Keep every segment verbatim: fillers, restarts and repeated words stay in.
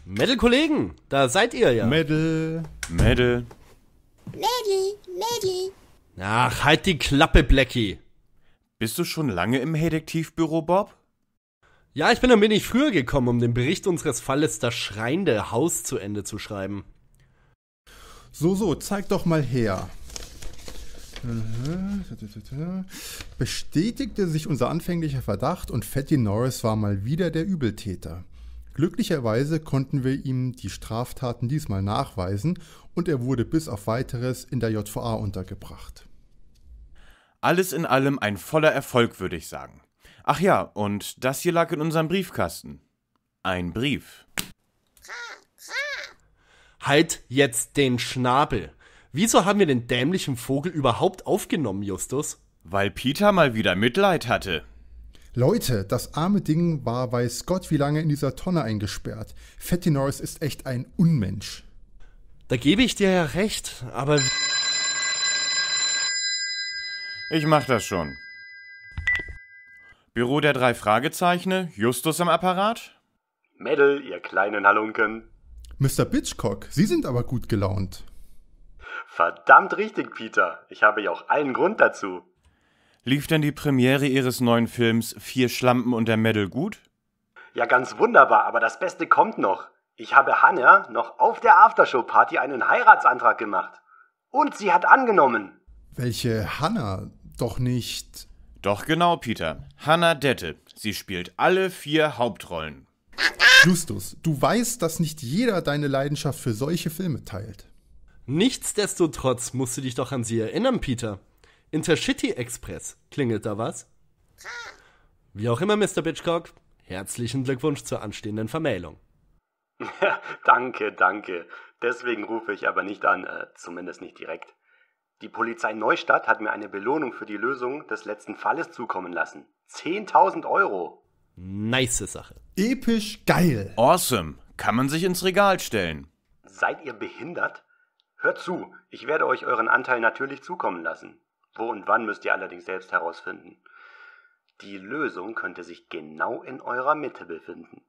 Mädel-Kollegen, da seid ihr ja. Mädel. Mädel. Mädel, Mädel. Ach, halt die Klappe, Blackie. Bist du schon lange im Detektivbüro, Bob? Ja, ich bin ein wenig früher gekommen, um den Bericht unseres Falles Das schreiende Haus zu Ende zu schreiben. So, so, zeig doch mal her. Bestätigte sich unser anfänglicher Verdacht und Fatty Norris war mal wieder der Übeltäter. Glücklicherweise konnten wir ihm die Straftaten diesmal nachweisen und er wurde bis auf Weiteres in der J V A untergebracht. Alles in allem ein voller Erfolg, würde ich sagen. Ach ja, und das hier lag in unserem Briefkasten. Ein Brief. Halt jetzt den Schnabel. Wieso haben wir den dämlichen Vogel überhaupt aufgenommen, Justus? Weil Peter mal wieder Mitleid hatte. Leute, das arme Ding war weiß Gott wie lange in dieser Tonne eingesperrt. Fatty Norris ist echt ein Unmensch. Da gebe ich dir ja recht, aber... Ich mach das schon. Büro der drei Fragezeichen, Justus am Apparat? Mädel, ihr kleinen Halunken. Mister Bitchcock, Sie sind aber gut gelaunt. Verdammt richtig, Peter. Ich habe ja auch allen Grund dazu. Lief denn die Premiere Ihres neuen Films Vier Schlampen und der Mädel gut? Ja, ganz wunderbar, aber das Beste kommt noch. Ich habe Hannah noch auf der Aftershow-Party einen Heiratsantrag gemacht. Und sie hat angenommen. Welche Hannah? Doch nicht... Doch genau, Peter. Hannah Dette. Sie spielt alle vier Hauptrollen. Justus, du weißt, dass nicht jeder deine Leidenschaft für solche Filme teilt. Nichtsdestotrotz musst du dich doch an sie erinnern, Peter. Intercity Express. Klingelt da was? Wie auch immer, Mister Bitchcock. Herzlichen Glückwunsch zur anstehenden Vermählung. Danke, danke. Deswegen rufe ich aber nicht an, äh, zumindest nicht direkt. Die Polizei Neustadt hat mir eine Belohnung für die Lösung des letzten Falles zukommen lassen. zehntausend Euro. Nice Sache. Episch geil. Awesome. Kann man sich ins Regal stellen. Seid ihr behindert? Hört zu, ich werde euch euren Anteil natürlich zukommen lassen. Wo und wann müsst ihr allerdings selbst herausfinden. Die Lösung könnte sich genau in eurer Mitte befinden.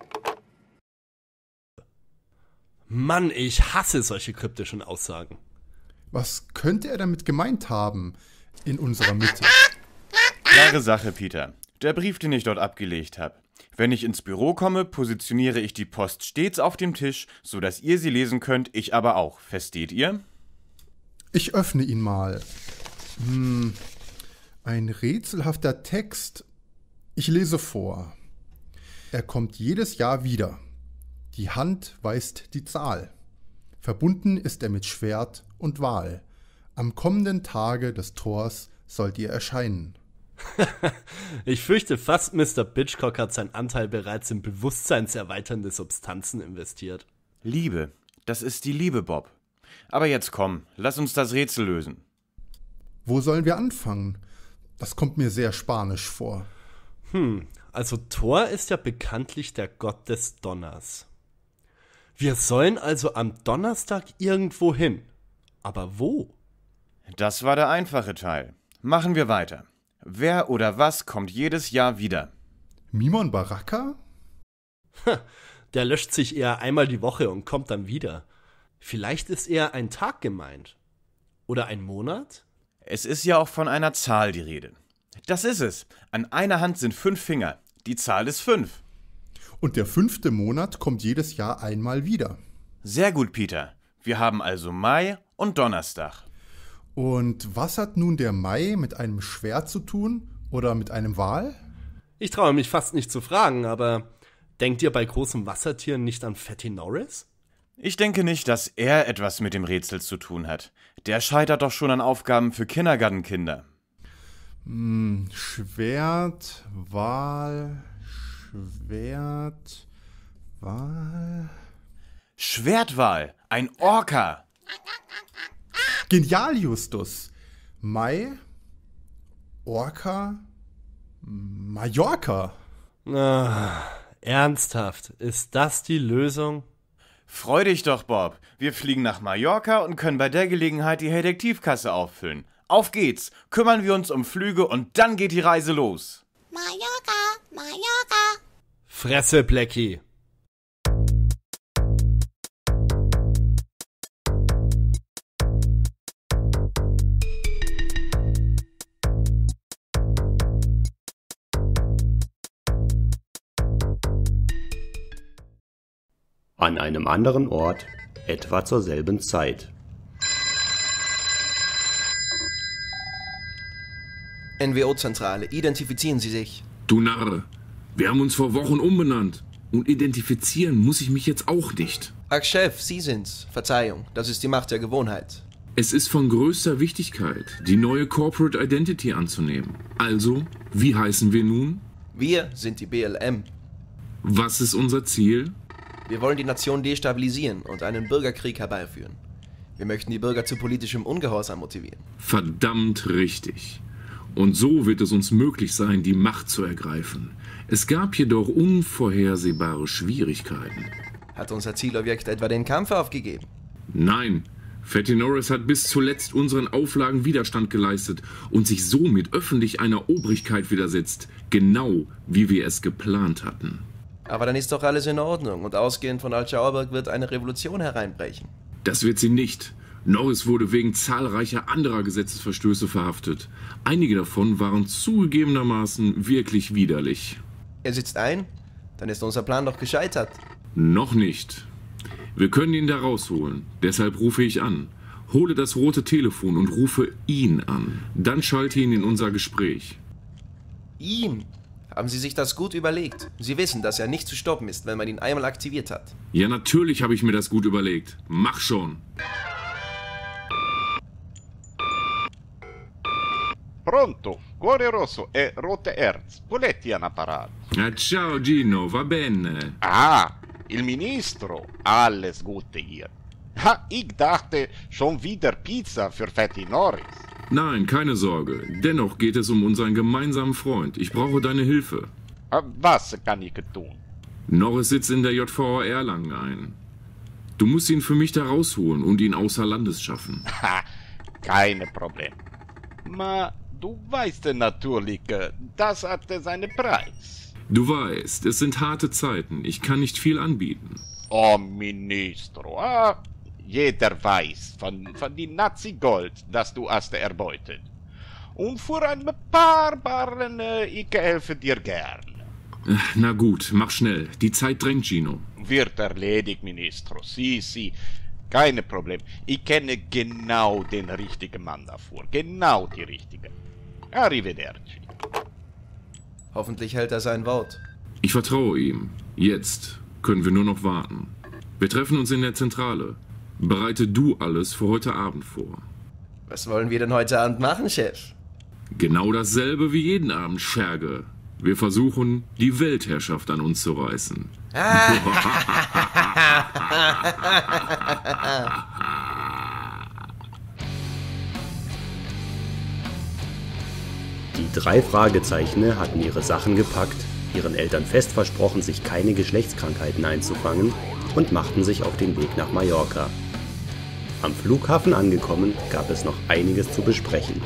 Mann, ich hasse solche kryptischen Aussagen. Was könnte er damit gemeint haben? In unserer Mitte. Klare Sache, Peter. Der Brief, den ich dort abgelegt habe. Wenn ich ins Büro komme, positioniere ich die Post stets auf dem Tisch, sodass ihr sie lesen könnt, ich aber auch. Versteht ihr? Ich öffne ihn mal. Hm, ein rätselhafter Text. Ich lese vor. Er kommt jedes Jahr wieder. Die Hand weist die Zahl. Verbunden ist er mit Schwert und Wal. Am kommenden Tage des Tors sollt ihr erscheinen. Ich fürchte fast, Mister Bitchcock hat seinen Anteil bereits in bewusstseinserweiternde Substanzen investiert. Liebe. Das ist die Liebe, Bob. Aber jetzt komm, lass uns das Rätsel lösen. Wo sollen wir anfangen? Das kommt mir sehr spanisch vor. Hm, also Thor ist ja bekanntlich der Gott des Donners. Wir sollen also am Donnerstag irgendwo hin. Aber wo? Das war der einfache Teil. Machen wir weiter. Wer oder was kommt jedes Jahr wieder? Mimon Baraka? Der löscht sich eher einmal die Woche und kommt dann wieder. Vielleicht ist eher ein Tag gemeint. Oder ein Monat? Es ist ja auch von einer Zahl die Rede. Das ist es. An einer Hand sind fünf Finger. Die Zahl ist fünf. Und der fünfte Monat kommt jedes Jahr einmal wieder. Sehr gut, Peter. Wir haben also Mai und Donnerstag. Und was hat nun der Mai mit einem Schwert zu tun? Oder mit einem Wal? Ich traue mich fast nicht zu fragen, aber denkt ihr bei großen Wassertieren nicht an Fatty Norris? Ich denke nicht, dass er etwas mit dem Rätsel zu tun hat. Der scheitert doch schon an Aufgaben für Kindergartenkinder. Hm, Schwert, Wal, Schwert, Wal... Schwertwal, ein Orca. Genial, Justus. Mai, Orca, Mallorca. Ah, ernsthaft, ist das die Lösung? Freu dich doch, Bob. Wir fliegen nach Mallorca und können bei der Gelegenheit die Detektivkasse auffüllen. Auf geht's, kümmern wir uns um Flüge und dann geht die Reise los. Mallorca, Mallorca. Fresse, Blackie. An einem anderen Ort, etwa zur selben Zeit. N W O-Zentrale, identifizieren Sie sich. Du Narre, wir haben uns vor Wochen umbenannt. Und identifizieren muss ich mich jetzt auch nicht. Ach Chef, Sie sind's. Verzeihung, das ist die Macht der Gewohnheit. Es ist von größter Wichtigkeit, die neue Corporate Identity anzunehmen. Also, wie heißen wir nun? Wir sind die B L M. Was ist unser Ziel? Wir wollen die Nation destabilisieren und einen Bürgerkrieg herbeiführen. Wir möchten die Bürger zu politischem Ungehorsam motivieren. Verdammt richtig. Und so wird es uns möglich sein, die Macht zu ergreifen. Es gab jedoch unvorhersehbare Schwierigkeiten. Hat unser Zielobjekt etwa den Kampf aufgegeben? Nein, Fatty Norris hat bis zuletzt unseren Auflagen Widerstand geleistet und sich somit öffentlich einer Obrigkeit widersetzt, genau wie wir es geplant hatten. Aber dann ist doch alles in Ordnung und ausgehend von Alt-Schauerberg wird eine Revolution hereinbrechen. Das wird sie nicht. Norris wurde wegen zahlreicher anderer Gesetzesverstöße verhaftet. Einige davon waren zugegebenermaßen wirklich widerlich. Er sitzt ein? Dann ist unser Plan doch gescheitert. Noch nicht. Wir können ihn da rausholen. Deshalb rufe ich an. Hole das rote Telefon und rufe ihn an. Dann schalte ihn in unser Gespräch. Ihn? Haben Sie sich das gut überlegt? Sie wissen, dass er nicht zu stoppen ist, wenn man ihn einmal aktiviert hat. Ja, natürlich habe ich mir das gut überlegt. Mach schon. Pronto, Cuore Rosso e Rote Herz. Voletti an apparato. Ah, ciao Gino, va bene. Ah, il Ministro. Alles Gute hier. Ha, ich dachte, schon wieder Pizza für Fatty Norris. Nein, keine Sorge. Dennoch geht es um unseren gemeinsamen Freund. Ich brauche deine Hilfe. Was kann ich tun? Norris sitzt in der J V A Erlangen ein. Du musst ihn für mich da rausholen und ihn außer Landes schaffen. Ha, kein Problem. Ma du weißt natürlich, das hat seinen Preis. Du weißt, es sind harte Zeiten. Ich kann nicht viel anbieten. Oh, Ministro, ah, jeder weiß von, von dem Nazi-Gold, das du hast erbeutet. Und für ein paar Barren, ich helfe dir gern. Na gut, mach schnell. Die Zeit drängt, Gino. Wird erledigt, Ministro. Si, si. Kein Problem. Ich kenne genau den richtigen Mann dafür. Genau die richtige. Arrivederci. Hoffentlich hält er sein Wort. Ich vertraue ihm. Jetzt können wir nur noch warten. Wir treffen uns in der Zentrale. Bereite du alles für heute Abend vor. Was wollen wir denn heute Abend machen, Chef? Genau dasselbe wie jeden Abend, Scherge. Wir versuchen, die Weltherrschaft an uns zu reißen. Die drei Fragezeichner hatten ihre Sachen gepackt, ihren Eltern fest versprochen, sich keine Geschlechtskrankheiten einzufangen und machten sich auf den Weg nach Mallorca. Am Flughafen angekommen, gab es noch einiges zu besprechen.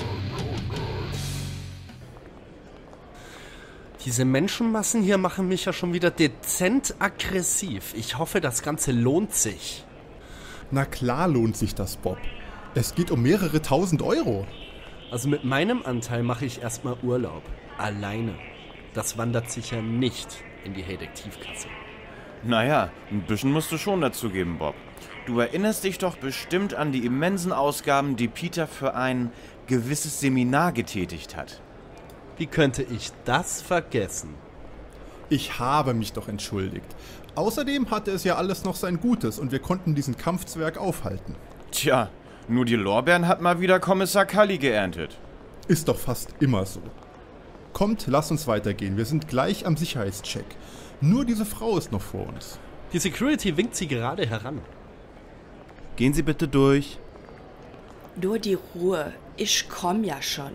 Diese Menschenmassen hier machen mich ja schon wieder dezent aggressiv. Ich hoffe, das Ganze lohnt sich. Na klar lohnt sich das, Bob. Es geht um mehrere tausend Euro. Also mit meinem Anteil mache ich erstmal Urlaub. Alleine. Das wandert sicher nicht in die Detektivkasse. Naja, ein bisschen musst du schon dazu geben, Bob. Du erinnerst dich doch bestimmt an die immensen Ausgaben, die Peter für ein gewisses Seminar getätigt hat. Wie könnte ich das vergessen? Ich habe mich doch entschuldigt. Außerdem hatte es ja alles noch sein Gutes und wir konnten diesen Kampfzwerg aufhalten. Tja, nur die Lorbeeren hat mal wieder Kommissar Cully geerntet. Ist doch fast immer so. Kommt, lass uns weitergehen. Wir sind gleich am Sicherheitscheck. Nur diese Frau ist noch vor uns. Die Security winkt sie gerade heran. Gehen Sie bitte durch. Nur die Ruhe. Ich komm ja schon.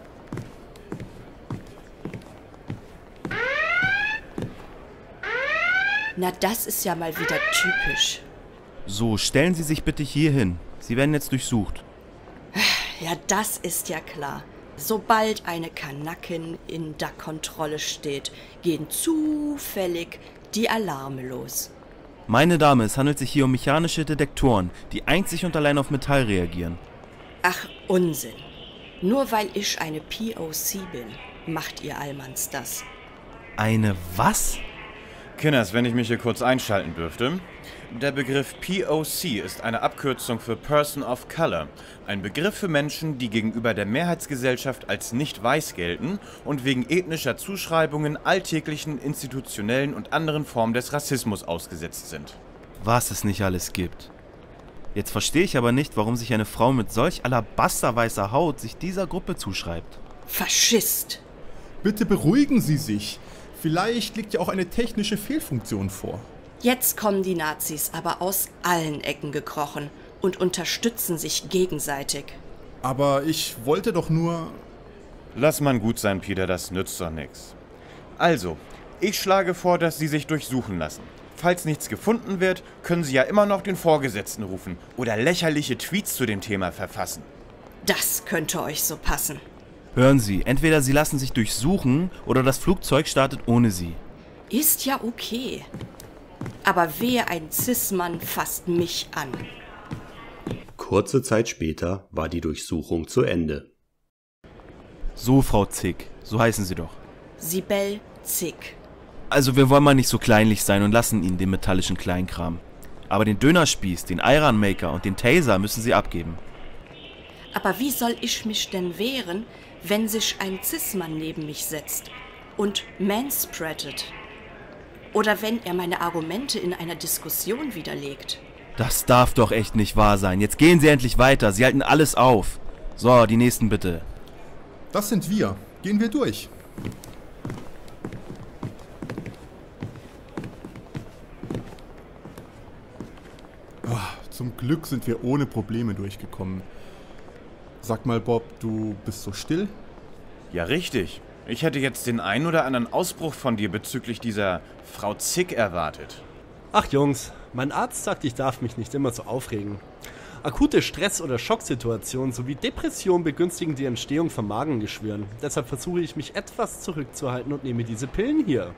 Na, das ist ja mal wieder typisch. So, stellen Sie sich bitte hier hin. Sie werden jetzt durchsucht. Ja, das ist ja klar. Sobald eine Kanakin in der Kontrolle steht, gehen zufällig die Alarme los. Meine Dame, es handelt sich hier um mechanische Detektoren, die einzig und allein auf Metall reagieren. Ach, Unsinn. Nur weil ich eine P O C bin, macht ihr Allmanns das. Eine was? Kinders, wenn ich mich hier kurz einschalten dürfte. Der Begriff P O C ist eine Abkürzung für Person of Color. Ein Begriff für Menschen, die gegenüber der Mehrheitsgesellschaft als nicht weiß gelten und wegen ethnischer Zuschreibungen alltäglichen, institutionellen und anderen Formen des Rassismus ausgesetzt sind. Was es nicht alles gibt. Jetzt verstehe ich aber nicht, warum sich eine Frau mit solch alabasterweißer Haut sich dieser Gruppe zuschreibt. Faschist! Bitte beruhigen Sie sich. Vielleicht liegt ja auch eine technische Fehlfunktion vor. Jetzt kommen die Nazis aber aus allen Ecken gekrochen und unterstützen sich gegenseitig. Aber ich wollte doch nur... Lass man gut sein, Peter, das nützt doch nichts. Also, ich schlage vor, dass Sie sich durchsuchen lassen. Falls nichts gefunden wird, können Sie ja immer noch den Vorgesetzten rufen oder lächerliche Tweets zu dem Thema verfassen. Das könnte euch so passen. Hören Sie, entweder Sie lassen sich durchsuchen oder das Flugzeug startet ohne Sie. Ist ja okay. Aber wehe, ein Cis-Mann fasst mich an. Kurze Zeit später war die Durchsuchung zu Ende. So, Frau Zick, so heißen Sie doch. Sibel Zick. Also wir wollen mal nicht so kleinlich sein und lassen Ihnen den metallischen Kleinkram. Aber den Dönerspieß, den Iron Maker und den Taser müssen Sie abgeben. Aber wie soll ich mich denn wehren, wenn sich ein Cis-Mann neben mich setzt und manspreadet? Oder wenn er meine Argumente in einer Diskussion widerlegt? Das darf doch echt nicht wahr sein. Jetzt gehen Sie endlich weiter. Sie halten alles auf. So, die nächsten bitte. Das sind wir. Gehen wir durch. Oh, zum Glück sind wir ohne Probleme durchgekommen. Sag mal, Bob, du bist so still? Ja, richtig. Ich hätte jetzt den einen oder anderen Ausbruch von dir bezüglich dieser Frau Zick erwartet. Ach Jungs, mein Arzt sagt, ich darf mich nicht immer so aufregen. Akute Stress- oder Schocksituationen sowie Depression begünstigen die Entstehung von Magengeschwüren. Deshalb versuche ich mich etwas zurückzuhalten und nehme diese Pillen hier.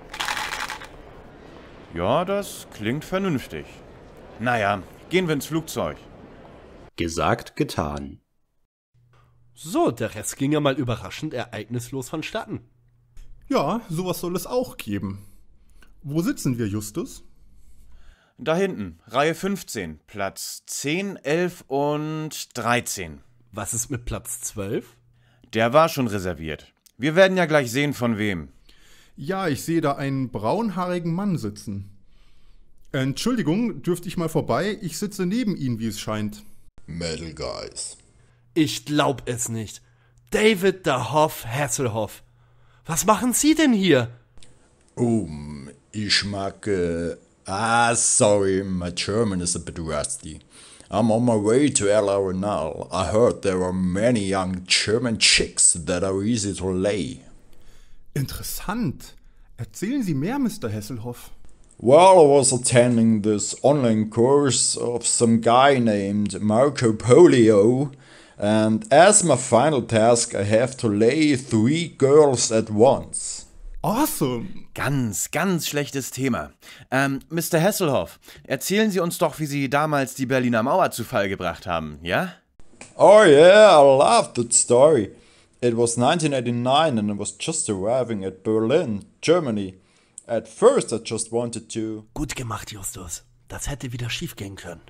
Ja, das klingt vernünftig. Naja, gehen wir ins Flugzeug. Gesagt, getan. So, der Rest ging ja mal überraschend ereignislos vonstatten. Ja, sowas soll es auch geben. Wo sitzen wir, Justus? Da hinten, Reihe fünfzehn, Platz zehn, elf und dreizehn. Was ist mit Platz zwölf? Der war schon reserviert. Wir werden ja gleich sehen, von wem. Ja, ich sehe da einen braunhaarigen Mann sitzen. Entschuldigung, dürfte ich mal vorbei? Ich sitze neben Ihnen, wie es scheint. Metal Guys. Ich glaub es nicht. David der Hoff Hasselhoff. Was machen Sie denn hier? Um, ich mag, äh, ah, sorry, my German is a bit rusty. I'm on my way to L A now. I heard there are many young German chicks that are easy to lay. Interessant. Erzählen Sie mehr, Mister Hasselhoff. Well, I was attending this online course of some guy named Marco Polio, and as my final task I have to lay three girls at once. Awesome. Ganz, ganz schlechtes Thema. Ähm, Mister Hasselhoff, erzählen Sie uns doch, wie Sie damals die Berliner Mauer zu Fall gebracht haben, ja? Oh yeah, I love that story. It was nineteen eighty-nine and I was just arriving at Berlin, Germany. At first I just wanted to... Gut gemacht, Justus. Das hätte wieder schief gehen können.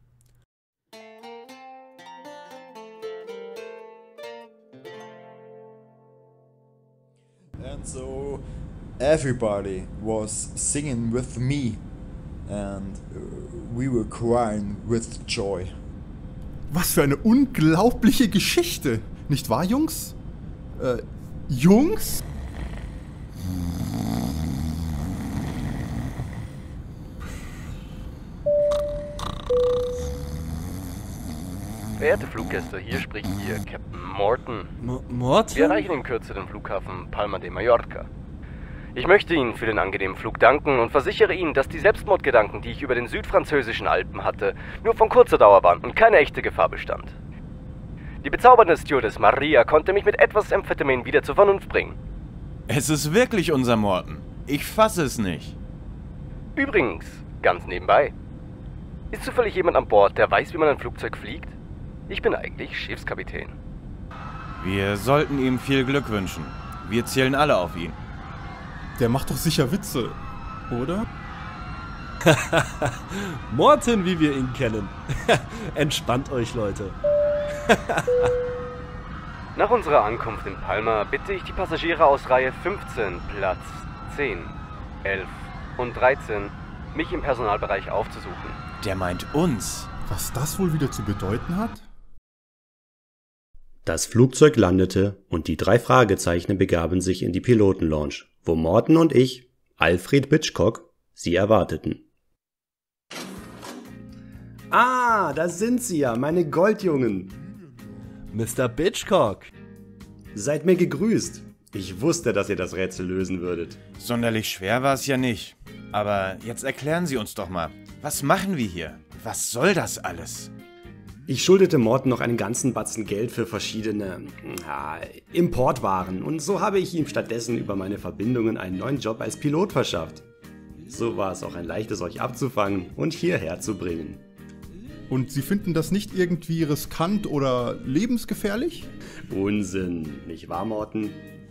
And so everybody was singing with me and we were crying with joy. Was für eine unglaubliche Geschichte. Nicht wahr, Jungs? Äh, Jungs? Verehrte Fluggäste, hier spricht Ihr Captain Morton. M Morton? Wir erreichen in Kürze den Flughafen Palma de Mallorca. Ich möchte Ihnen für den angenehmen Flug danken und versichere Ihnen, dass die Selbstmordgedanken, die ich über den südfranzösischen Alpen hatte, nur von kurzer Dauer waren und keine echte Gefahr bestand. Die bezaubernde Stewardess Maria konnte mich mit etwas Amphetamin wieder zur Vernunft bringen. Es ist wirklich unser Morton. Ich fasse es nicht. Übrigens, ganz nebenbei, ist zufällig jemand an Bord, der weiß, wie man ein Flugzeug fliegt? Ich bin eigentlich Schiffskapitän. Wir sollten ihm viel Glück wünschen. Wir zählen alle auf ihn. Der macht doch sicher Witze. oder? Morton, wie wir ihn kennen. Entspannt euch, Leute. Nach unserer Ankunft in Palma bitte ich die Passagiere aus Reihe fünfzehn, Platz zehn, elf und dreizehn, mich im Personalbereich aufzusuchen. Der meint uns. Was das wohl wieder zu bedeuten hat? Das Flugzeug landete und die drei Fragezeichen begaben sich in die Pilotenlounge, wo Morton und ich, Alfred Hitchcock, sie erwarteten. Ah, da sind sie ja, meine Goldjungen. Mister Hitchcock. Seid mir gegrüßt. Ich wusste, dass ihr das Rätsel lösen würdet. Sonderlich schwer war es ja nicht. Aber jetzt erklären Sie uns doch mal, was machen wir hier? Was soll das alles? Ich schuldete Morton noch einen ganzen Batzen Geld für verschiedene ja, Importwaren und so habe ich ihm stattdessen über meine Verbindungen einen neuen Job als Pilot verschafft. So war es auch ein leichtes, euch abzufangen und hierher zu bringen. Und Sie finden das nicht irgendwie riskant oder lebensgefährlich? Unsinn, nicht wahr, Morton?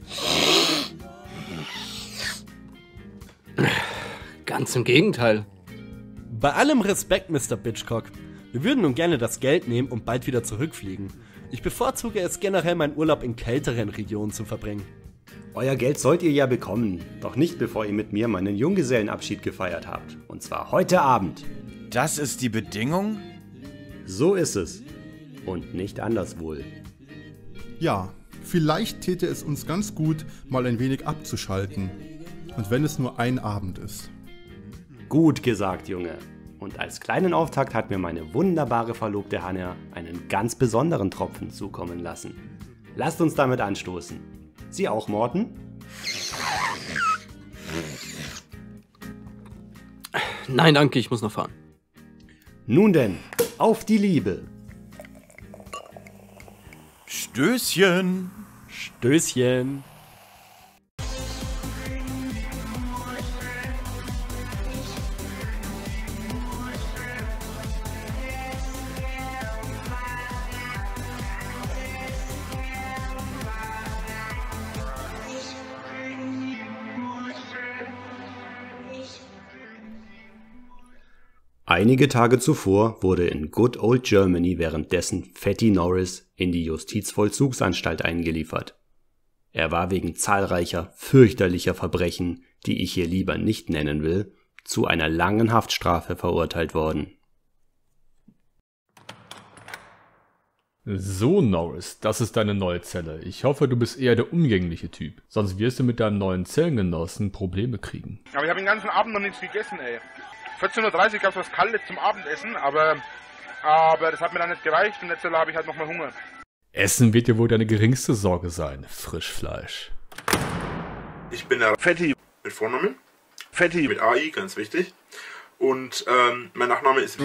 Ganz im Gegenteil. Bei allem Respekt, Mister Hitchcock. Wir würden nun gerne das Geld nehmen und bald wieder zurückfliegen. Ich bevorzuge es generell, meinen Urlaub in kälteren Regionen zu verbringen. Euer Geld sollt ihr ja bekommen, doch nicht bevor ihr mit mir meinen Junggesellenabschied gefeiert habt. Und zwar heute Abend. Das ist die Bedingung? So ist es. Und nicht anders wohl. Ja, vielleicht täte es uns ganz gut, mal ein wenig abzuschalten. Und wenn es nur ein Abend ist. Gut gesagt, Junge. Und als kleinen Auftakt hat mir meine wunderbare Verlobte Hannah einen ganz besonderen Tropfen zukommen lassen. Lasst uns damit anstoßen. Sie auch, Morton? Nein, danke, ich muss noch fahren. Nun denn, auf die Liebe. Stößchen. Stößchen. Einige Tage zuvor wurde in Good Old Germany währenddessen Fatty Norris in die Justizvollzugsanstalt eingeliefert. Er war wegen zahlreicher, fürchterlicher Verbrechen, die ich hier lieber nicht nennen will, zu einer langen Haftstrafe verurteilt worden. So, Norris, das ist deine neue Zelle. Ich hoffe, du bist eher der umgängliche Typ. Sonst wirst du mit deinem neuen Zellengenossen Probleme kriegen. Aber ich habe den ganzen Abend noch nichts gegessen, ey. vierzehn Uhr dreißig gab es was Kaltes zum Abendessen, aber, aber das hat mir dann nicht gereicht und jetzt habe ich halt noch mal Hunger. Essen wird dir wohl deine geringste Sorge sein, Frischfleisch. Ich bin der Fatty mit Vornamen, Fatty mit A I, ganz wichtig. Und ähm, mein Nachname ist...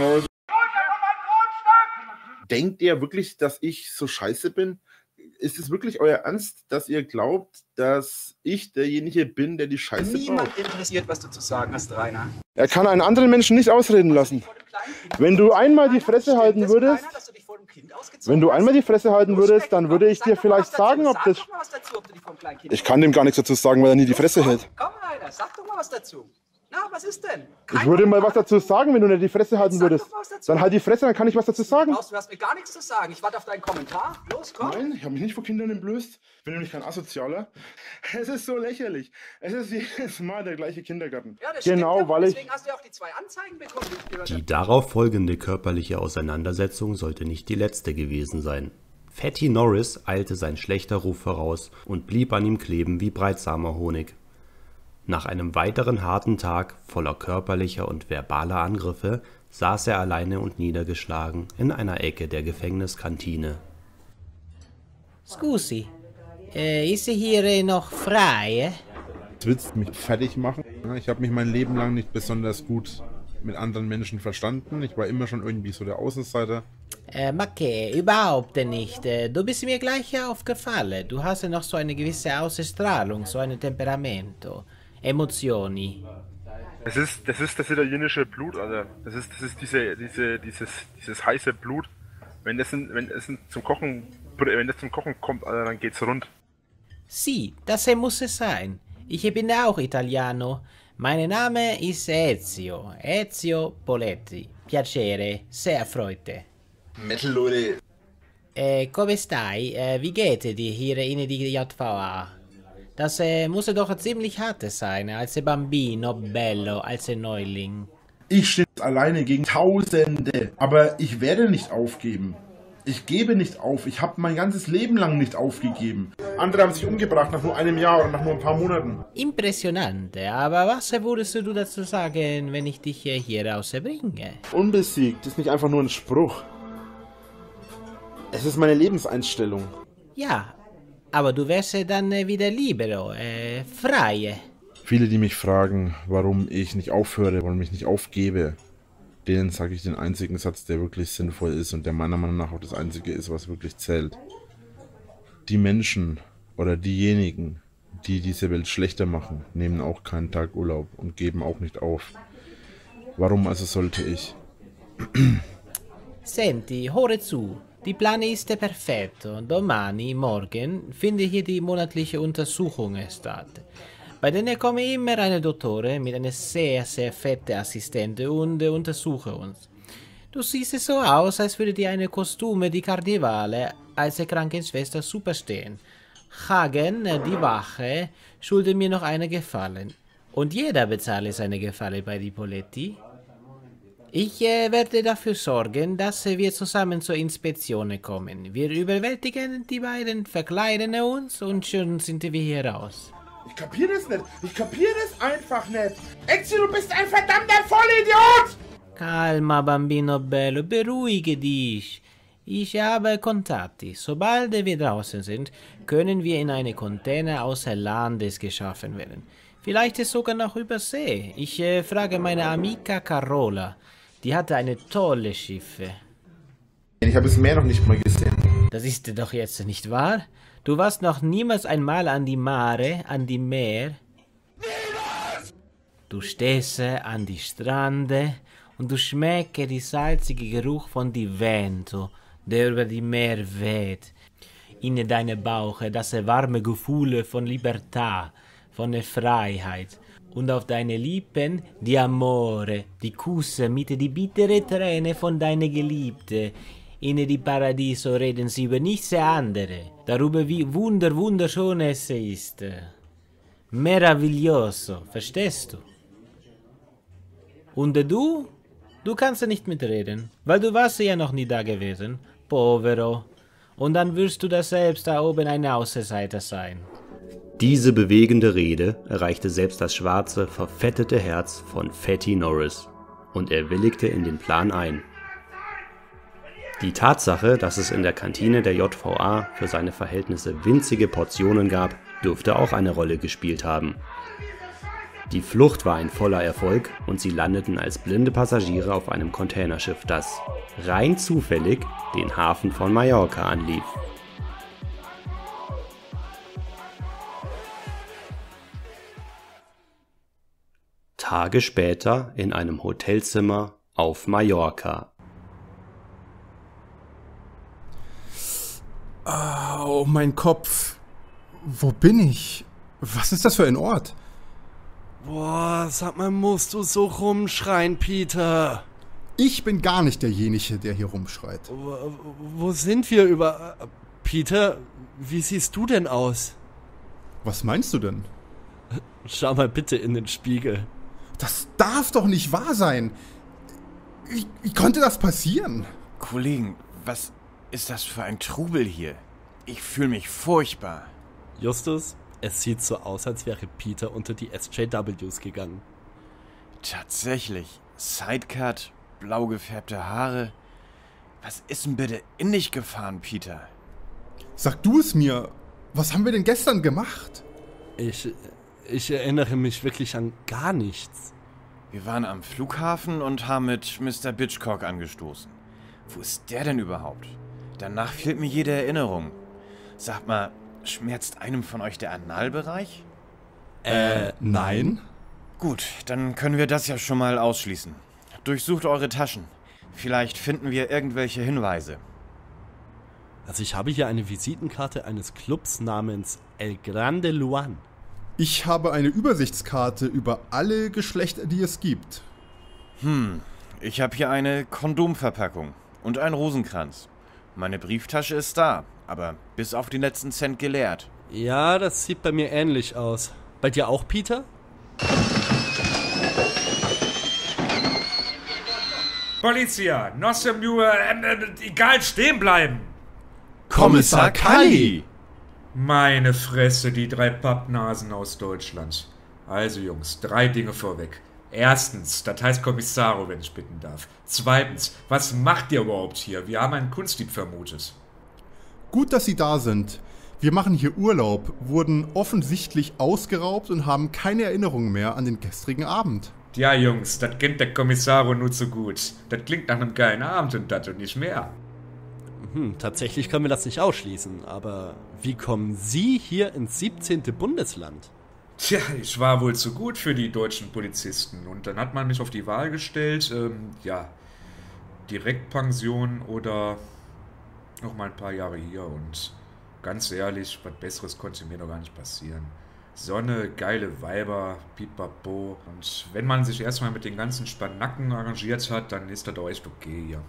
Denkt ihr wirklich, dass ich so scheiße bin? Ist es wirklich euer Ernst, dass ihr glaubt, dass ich derjenige bin, der die Scheiße Niemand baut? interessiert, was du zu sagen hast, Rainer. Er kann einen anderen Menschen nicht ausreden lassen. Wenn du einmal die Fresse halten würdest, wenn du einmal die Fresse halten würdest, dann würde ich dir vielleicht sagen, ob das... Ich kann dem gar nichts dazu sagen, weil er nie die Fresse hält. Komm, Rainer, sag doch mal was dazu. Na, was ist denn? Ich würde mal was dazu sagen, wenn du nicht die Fresse halten würdest. Dann halt die Fresse, dann kann ich was dazu sagen. Du hast mir gar nichts zu sagen. Ich warte auf deinen Kommentar. Los, komm. Nein, ich habe mich nicht vor Kindern entblößt. Ich bin nämlich kein Asozialer. Es ist so lächerlich. Es ist jedes Mal der gleiche Kindergarten. Ja, das genau, stimmt, weil ich... Deswegen hast du ja auch die zwei Anzeigen bekommen, die ich gehört Die habe. darauf folgende körperliche Auseinandersetzung sollte nicht die letzte gewesen sein. Fatty Norris eilte sein schlechter Ruf voraus und blieb an ihm kleben wie breitsamer Honig. Nach einem weiteren harten Tag voller körperlicher und verbaler Angriffe saß er alleine und niedergeschlagen in einer Ecke der Gefängniskantine. Scusi, äh, ist hier äh, noch frei? Eh? Du willst mich fertig machen? Ich habe mich mein Leben lang nicht besonders gut mit anderen Menschen verstanden. Ich war immer schon irgendwie so der Außenseiter. Äh, ma che, überhaupt nicht. Du bist mir gleich aufgefallen. Du hast noch so eine gewisse Ausstrahlung, so ein Temperamento. Emozioni. Das ist, das ist das italienische Blut, Alter. Das ist, das ist diese, diese, dieses, dieses heiße Blut. Wenn das, in, wenn das in zum Kochen, wenn das zum Kochen kommt, Alter, dann geht's rund. Sì, das muss es sein. Ich bin auch Italiano. Mein Name ist Ezio, Ezio Poletti. Piacere, sehr Freude. Metal, Leute. Äh, come stai? Äh, wie geht es dir hier in die J V A? Das äh, muss doch ziemlich hart sein, als Bambino, bello, als Neuling. Ich stehe alleine gegen Tausende, aber ich werde nicht aufgeben. Ich gebe nicht auf. Ich habe mein ganzes Leben lang nicht aufgegeben. Andere haben sich umgebracht nach nur einem Jahr oder nach nur ein paar Monaten. Impressionante, aber was würdest du dazu sagen, wenn ich dich hier rausbringe? Unbesiegt ist nicht einfach nur ein Spruch. Es ist meine Lebenseinstellung. Ja, aber du wärst dann wieder libero, äh, frei. Viele, die mich fragen, warum ich nicht aufhöre, warum ich nicht aufgebe, denen sage ich den einzigen Satz, der wirklich sinnvoll ist und der meiner Meinung nach auch das einzige ist, was wirklich zählt. Die Menschen oder diejenigen, die diese Welt schlechter machen, nehmen auch keinen Tag Urlaub und geben auch nicht auf. Warum also sollte ich? Senti, höre zu. Die Plan ist perfetto. Domani, morgen, findet hier die monatliche Untersuchung statt. Bei denen kommt immer eine Dottore mit einer sehr, sehr fetten Assistentin und untersucht uns. Du siehst so aus, als würde dir eine Kostüme die Karnevale als Krankenschwester superstehen. Hagen, die Wache, schuldet mir noch einen Gefallen. Und jeder bezahlt seine Gefallen bei die Poletti. Ich äh, werde dafür sorgen, dass wir zusammen zur Inspektion kommen. Wir überwältigen die beiden, verkleiden uns und schon sind wir hier raus. Ich kapier das nicht. Ich kapier das einfach nicht. Ezio, du bist ein verdammter Vollidiot! Calma, Bambino bello, beruhige dich. Ich habe Kontakte. Sobald wir draußen sind, können wir in eine Container außer Landes geschaffen werden. Vielleicht sogar noch über See. Ich äh, frage meine Amica Carola. Die hatte eine tolle Schiffe. Ich habe das Meer noch nicht mal gesehen. Das ist doch jetzt nicht wahr? Du warst noch niemals einmal an die Mare, an die Meer. Du stehst an die Strande und du schmeckst den salzigen Geruch von die Vento, der über die Meer weht. In deinem Bauch das warme Gefühl von Libertà, von der Freiheit. Und auf deine Lippen die Amore, die Küsse mit die bittere Träne von deiner Geliebte. In die Paradiso reden sie über nichts anderes, darüber wie wunder wunderschön es ist. Meraviglioso, verstehst du? Und du? Du kannst ja nicht mitreden, weil du warst ja noch nie da gewesen. Povero. Und dann wirst du da selbst da oben ein Außenseiter sein. Diese bewegende Rede erreichte selbst das schwarze, verfettete Herz von Fatty Norris und er willigte in den Plan ein. Die Tatsache, dass es in der Kantine der J V A für seine Verhältnisse winzige Portionen gab, dürfte auch eine Rolle gespielt haben. Die Flucht war ein voller Erfolg und sie landeten als blinde Passagiere auf einem Containerschiff, das rein zufällig den Hafen von Mallorca anlief. Tage später in einem Hotelzimmer auf Mallorca. Oh, mein Kopf. Wo bin ich? Was ist das für ein Ort? Boah, sag mal, musst du so rumschreien, Peter? Ich bin gar nicht derjenige, der hier rumschreit. Wo, wo sind wir über... Peter, wie siehst du denn aus? Was meinst du denn? Schau mal bitte in den Spiegel. Das darf doch nicht wahr sein. Wie, wie konnte das passieren? Kollegen, was ist das für ein Trubel hier? Ich fühle mich furchtbar. Justus, es sieht so aus, als wäre Peter unter die S J Ws gegangen. Tatsächlich. Sidecut, blau gefärbte Haare. Was ist denn bitte in dich gefahren, Peter? Sag du es mir. Was haben wir denn gestern gemacht? Ich... Ich erinnere mich wirklich an gar nichts. Wir waren am Flughafen und haben mit Mister Bitchcock angestoßen. Wo ist der denn überhaupt? Danach fehlt mir jede Erinnerung. Sagt mal, schmerzt einem von euch der Analbereich? Äh, nein. Gut, dann können wir das ja schon mal ausschließen. Durchsucht eure Taschen. Vielleicht finden wir irgendwelche Hinweise. Also ich habe hier eine Visitenkarte eines Clubs namens El Grande Luan. Ich habe eine Übersichtskarte über alle Geschlechter, die es gibt. Hm, ich habe hier eine Kondomverpackung und einen Rosenkranz. Meine Brieftasche ist da, aber bis auf den letzten Cent geleert. Ja, das sieht bei mir ähnlich aus. Bei dir auch, Peter? Polizia, nossem nur, äh, äh, egal, stehen bleiben. Kommissar Kalli! Meine Fresse, die drei Pappnasen aus Deutschland. Also Jungs, drei Dinge vorweg. Erstens, das heißt Kommissaro, wenn ich bitten darf. Zweitens, was macht ihr überhaupt hier? Wir haben einen Kunstdieb vermutet. Gut, dass Sie da sind. Wir machen hier Urlaub, wurden offensichtlich ausgeraubt und haben keine Erinnerung mehr an den gestrigen Abend. Ja, Jungs, das kennt der Kommissaro nur zu gut. Das klingt nach einem geilen Abend und das und nicht mehr. Hm, tatsächlich können wir das nicht ausschließen, aber wie kommen Sie hier ins siebzehnte Bundesland? Tja, ich war wohl zu gut für die deutschen Polizisten und dann hat man mich auf die Wahl gestellt, ähm, ja, Direktpension oder noch mal ein paar Jahre hier und ganz ehrlich, was Besseres konnte mir doch gar nicht passieren. Sonne, geile Weiber, pipapo. Und wenn man sich erstmal mit den ganzen Spanacken arrangiert hat, dann ist das doch echt okay hier.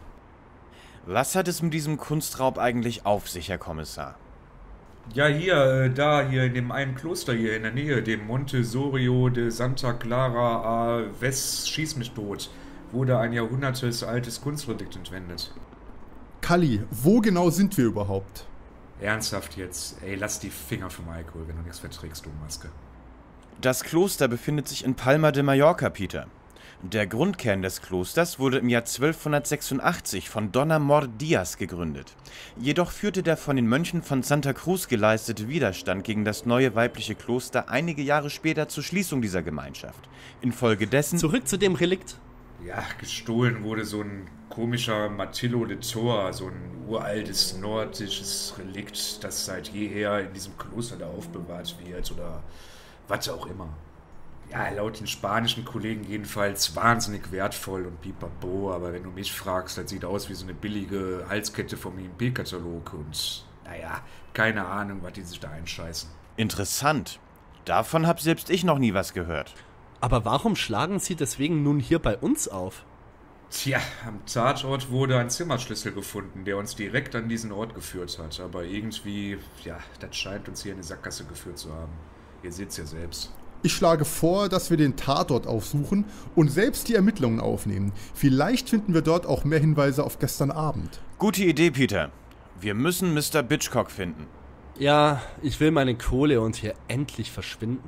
Was hat es mit diesem Kunstraub eigentlich auf sich, Herr Kommissar? Ja, hier, äh, da, hier in dem einen Kloster hier in der Nähe, dem Montessori de Santa Clara a Ves Schieß mich tot, wurde ein jahrhundertesaltes Kunstrelikt entwendet. Kalli, wo genau sind wir überhaupt? Ernsthaft jetzt? Ey, lass die Finger vom Alkohol, wenn du nichts verträgst, du Maske. Das Kloster befindet sich in Palma de Mallorca, Peter. Der Grundkern des Klosters wurde im Jahr zwölfhundertsechsundachtzig von Don Amor Diaz gegründet. Jedoch führte der von den Mönchen von Santa Cruz geleistete Widerstand gegen das neue weibliche Kloster einige Jahre später zur Schließung dieser Gemeinschaft. Infolgedessen... Zurück zu dem Relikt. Ja, gestohlen wurde so ein komischer Matillo de Tor, so ein uraltes nordisches Relikt, das seit jeher in diesem Kloster da aufbewahrt wird oder was auch immer. Ja, laut den spanischen Kollegen jedenfalls wahnsinnig wertvoll und pipapo, aber wenn du mich fragst, das sieht aus wie so eine billige Halskette vom I M P-Katalog und naja, keine Ahnung, was die sich da einscheißen. Interessant. Davon hab selbst ich noch nie was gehört. Aber warum schlagen Sie deswegen nun hier bei uns auf? Tja, am Tatort wurde ein Zimmerschlüssel gefunden, der uns direkt an diesen Ort geführt hat. Aber irgendwie, ja, das scheint uns hier in eine Sackgasse geführt zu haben. Ihr seht's ja selbst. Ich schlage vor, dass wir den Tatort aufsuchen und selbst die Ermittlungen aufnehmen. Vielleicht finden wir dort auch mehr Hinweise auf gestern Abend. Gute Idee, Peter. Wir müssen Mister Bitchcock finden. Ja, ich will meine Kohle und hier endlich verschwinden.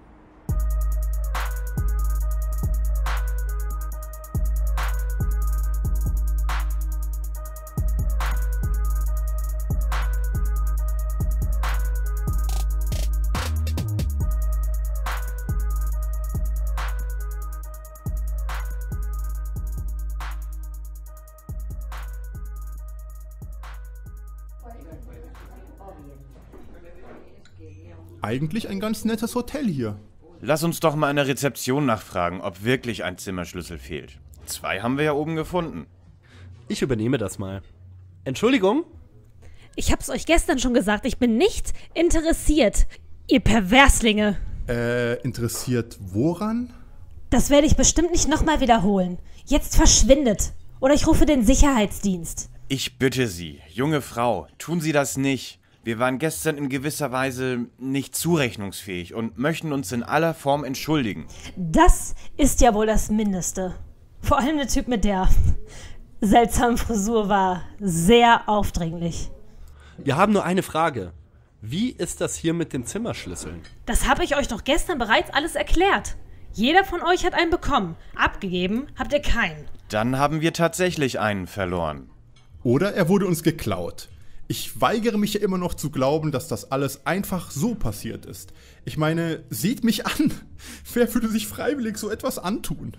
Eigentlich ein ganz nettes Hotel hier. Lass uns doch mal an der Rezeption nachfragen, ob wirklich ein Zimmerschlüssel fehlt. Zwei haben wir ja oben gefunden. Ich übernehme das mal. Entschuldigung? Ich hab's euch gestern schon gesagt, ich bin nicht interessiert, ihr Perverslinge. Äh, interessiert woran? Das werde ich bestimmt nicht nochmal wiederholen. Jetzt verschwindet. Oder ich rufe den Sicherheitsdienst. Ich bitte Sie, junge Frau, tun Sie das nicht. Wir waren gestern in gewisser Weise nicht zurechnungsfähig und möchten uns in aller Form entschuldigen. Das ist ja wohl das Mindeste. Vor allem der Typ mit der seltsamen Frisur war sehr aufdringlich. Wir haben nur eine Frage. Wie ist das hier mit den Zimmerschlüsseln? Das habe ich euch doch gestern bereits alles erklärt. Jeder von euch hat einen bekommen. Abgegeben habt ihr keinen. Dann haben wir tatsächlich einen verloren. Oder er wurde uns geklaut. Ich weigere mich ja immer noch zu glauben, dass das alles einfach so passiert ist. Ich meine, seht mich an. Wer würde sich freiwillig so etwas antun?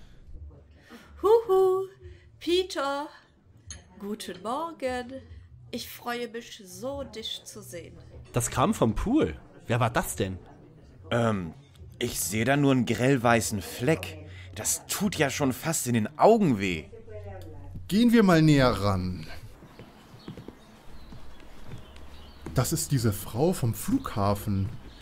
Huhu, Peter. Guten Morgen. Ich freue mich so, dich zu sehen. Das kam vom Pool. Wer war das denn? Ähm, ich sehe da nur einen grellweißen Fleck. Das tut ja schon fast in den Augen weh. Gehen wir mal näher ran. Das ist diese Frau vom Flughafen.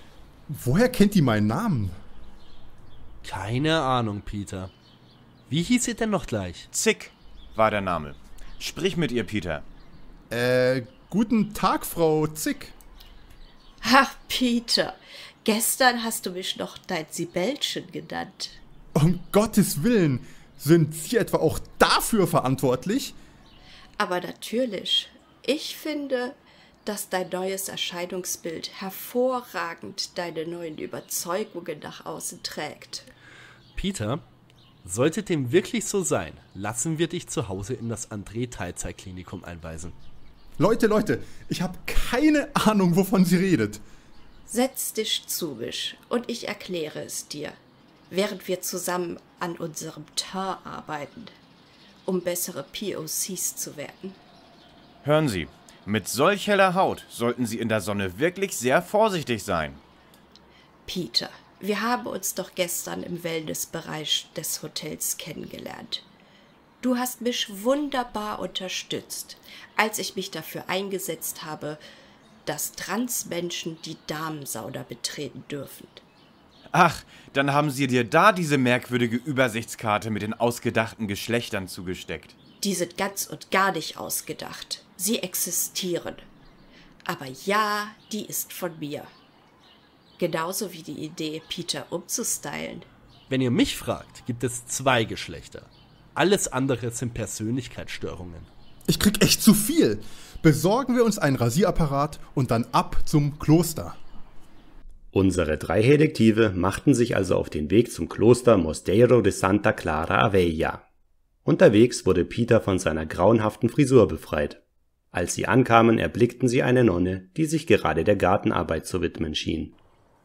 Woher kennt die meinen Namen? Keine Ahnung, Peter. Wie hieß sie denn noch gleich? Zick war der Name. Sprich mit ihr, Peter. Äh, guten Tag, Frau Zick. Ach, Peter, gestern hast du mich noch dein Sibelchen genannt. Um Gottes Willen, sind Sie etwa auch dafür verantwortlich? Aber natürlich, ich finde, dass dein neues Erscheinungsbild hervorragend deine neuen Überzeugungen nach außen trägt. Peter, sollte dem wirklich so sein, lassen wir dich zu Hause in das André-Teilzeitklinikum einweisen. Leute, Leute, ich habe keine Ahnung, wovon sie redet. Setz dich zu mich und ich erkläre es dir, während wir zusammen an unserem Teint arbeiten, um bessere P O Cs zu werden. Hören Sie, mit solch heller Haut sollten Sie in der Sonne wirklich sehr vorsichtig sein. Peter, wir haben uns doch gestern im Wellnessbereich des Hotels kennengelernt. Du hast mich wunderbar unterstützt, als ich mich dafür eingesetzt habe, dass Transmenschen die Damensauna betreten dürfen. Ach, dann haben Sie dir da diese merkwürdige Übersichtskarte mit den ausgedachten Geschlechtern zugesteckt. Die sind ganz und gar nicht ausgedacht. Sie existieren. Aber ja, die ist von mir. Genauso wie die Idee, Peter umzustylen. Wenn ihr mich fragt, gibt es zwei Geschlechter. Alles andere sind Persönlichkeitsstörungen. Ich krieg echt zu viel. Besorgen wir uns einen Rasierapparat und dann ab zum Kloster. Unsere drei Detektive machten sich also auf den Weg zum Kloster Mosteiro de Santa Clara Avella. Unterwegs wurde Peter von seiner grauenhaften Frisur befreit. Als sie ankamen, erblickten sie eine Nonne, die sich gerade der Gartenarbeit zu widmen schien.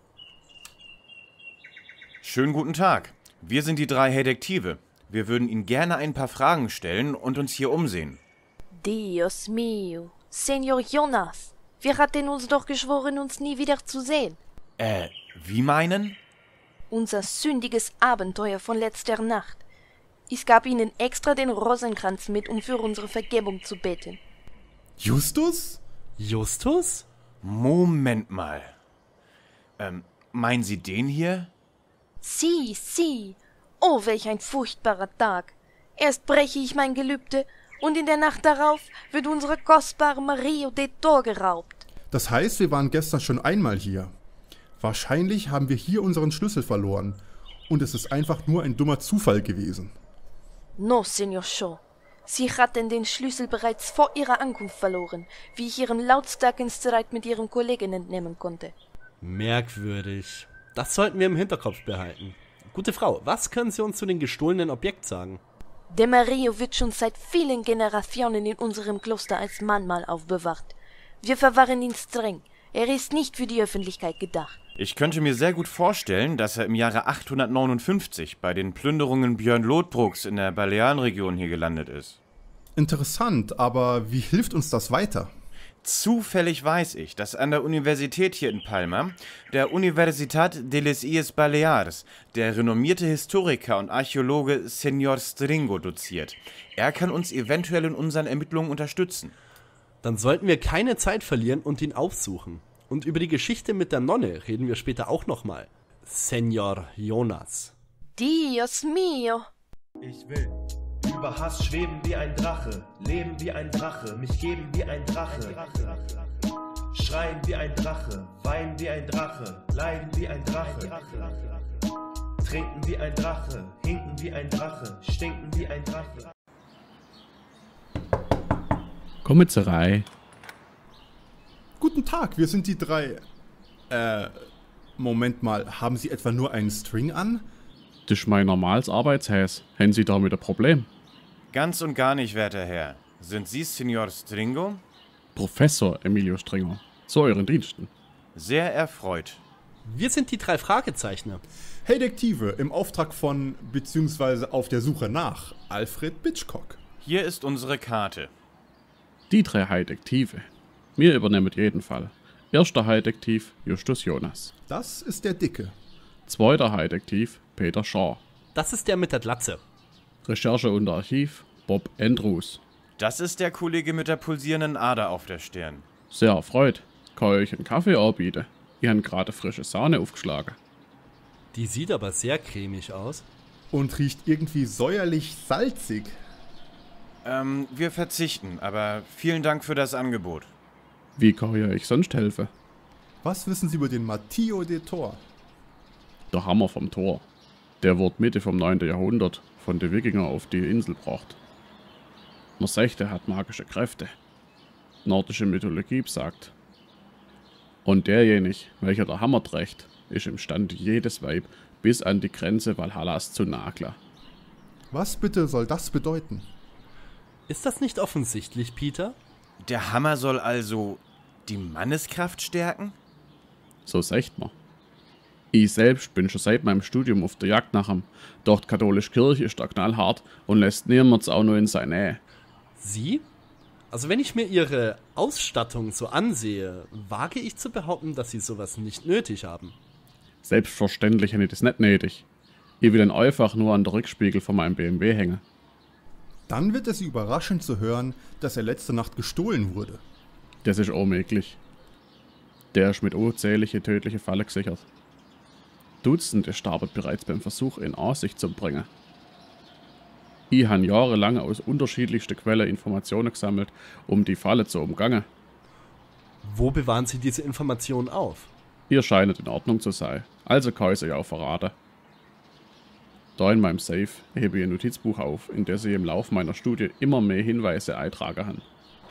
Schönen guten Tag. Wir sind die drei Detektive. Wir würden Ihnen gerne ein paar Fragen stellen und uns hier umsehen. Dios mio, Senor Jonas, wir hatten uns doch geschworen, uns nie wieder zu sehen. Äh, wie meinen? Unser sündiges Abenteuer von letzter Nacht. Ich gab Ihnen extra den Rosenkranz mit, um für unsere Vergebung zu beten. Justus? Justus? Moment mal. Ähm, meinen Sie den hier? Sie, sie. Oh, welch ein furchtbarer Tag. Erst breche ich mein Gelübde und in der Nacht darauf wird unsere kostbare Maria de Tor geraubt. Das heißt, wir waren gestern schon einmal hier. Wahrscheinlich haben wir hier unseren Schlüssel verloren und es ist einfach nur ein dummer Zufall gewesen. No, Senor Shaw. Sie hatten den Schlüssel bereits vor Ihrer Ankunft verloren, wie ich Ihrem lautstarken Streit mit Ihrem Kollegen entnehmen konnte. Merkwürdig. Das sollten wir im Hinterkopf behalten. Gute Frau, was können Sie uns zu dem gestohlenen Objekt sagen? Der Mario wird schon seit vielen Generationen in unserem Kloster als Mahnmal aufbewahrt. Wir verwahren ihn streng. Er ist nicht für die Öffentlichkeit gedacht. Ich könnte mir sehr gut vorstellen, dass er im Jahre achthundertneunundfünfzig bei den Plünderungen Björn Lodbrucks in der Balearenregion hier gelandet ist. Interessant, aber wie hilft uns das weiter? Zufällig weiß ich, dass an der Universität hier in Palma, der Universitat de les Illes Baleares, der renommierte Historiker und Archäologe Senor Stringo doziert. Er kann uns eventuell in unseren Ermittlungen unterstützen. Dann sollten wir keine Zeit verlieren und ihn aufsuchen. Und über die Geschichte mit der Nonne reden wir später auch nochmal. Senor Jonas. Dios mio. Ich will über Hass schweben wie ein Drache, leben wie ein Drache, mich geben wie ein Drache, schreien wie ein Drache, weinen wie ein Drache, leiden wie ein Drache, trinken wie ein Drache, hinken wie ein Drache, stinken wie ein Drache. Kommissarei. Guten Tag, wir sind die drei... Äh, Moment mal, haben Sie etwa nur einen String an? Das ist mein normales Arbeitshäs. Haben Sie damit ein Problem? Ganz und gar nicht, werter Herr. Sind Sie Senor Stringo? Professor Emilio Stringer. Zu euren Diensten. Sehr erfreut. Wir sind die drei Fragezeichner. Detektive im Auftrag von, beziehungsweise auf der Suche nach, Alfred Hitchcock. Hier ist unsere Karte. Die drei Detektive. Wir übernehmen jeden Fall. Erster Detektiv Justus Jonas. Das ist der Dicke. Zweiter Detektiv Peter Shaw. Das ist der mit der Glatze. Recherche und Archiv Bob Andrews. Das ist der Kollege mit der pulsierenden Ader auf der Stirn. Sehr erfreut. Kann ich einen Kaffee anbieten? Ihr habt gerade frische Sahne aufgeschlagen. Die sieht aber sehr cremig aus. Und riecht irgendwie säuerlich salzig. Ähm, wir verzichten, aber vielen Dank für das Angebot. Wie kann ich euch sonst helfen? Was wissen Sie über den Martillo de Tor? Der Hammer vom Tor. Der wurde Mitte vom neunten Jahrhundert von den Wikinger auf die Insel gebracht. Man sagt, er hat magische Kräfte. Nordische Mythologie sagt. Und derjenige, welcher der Hammer trägt, ist imstande, jedes Weib bis an die Grenze Valhallas zu nageln. Was bitte soll das bedeuten? Ist das nicht offensichtlich, Peter? Der Hammer soll also die Manneskraft stärken? So sagt man. Ich selbst bin schon seit meinem Studium auf der Jagd nach ihm. Doch die katholische Kirche ist da knallhart und lässt niemals auch nur in seine Nähe. Sie? Also wenn ich mir Ihre Ausstattung so ansehe, wage ich zu behaupten, dass Sie sowas nicht nötig haben. Selbstverständlich habe ich das nicht nötig. Ich will ihn einfach nur an der Rückspiegel von meinem B M W hängen. Dann wird es Sie überraschend zu hören, dass er letzte Nacht gestohlen wurde. Das ist unmöglich. Der ist mit unzählige tödliche Falle gesichert. Dutzende starben bereits beim Versuch, in Aussicht zu bringen. Ich habe jahrelang aus unterschiedlichsten Quellen Informationen gesammelt, um die Falle zu umgangen. Wo bewahren Sie diese Informationen auf? Ihr scheint in Ordnung zu sein, also kann ich sie ja auch verraten. Da in meinem Safe hebe ich ein Notizbuch auf, in das ich im Laufe meiner Studie immer mehr Hinweise eintragen habe.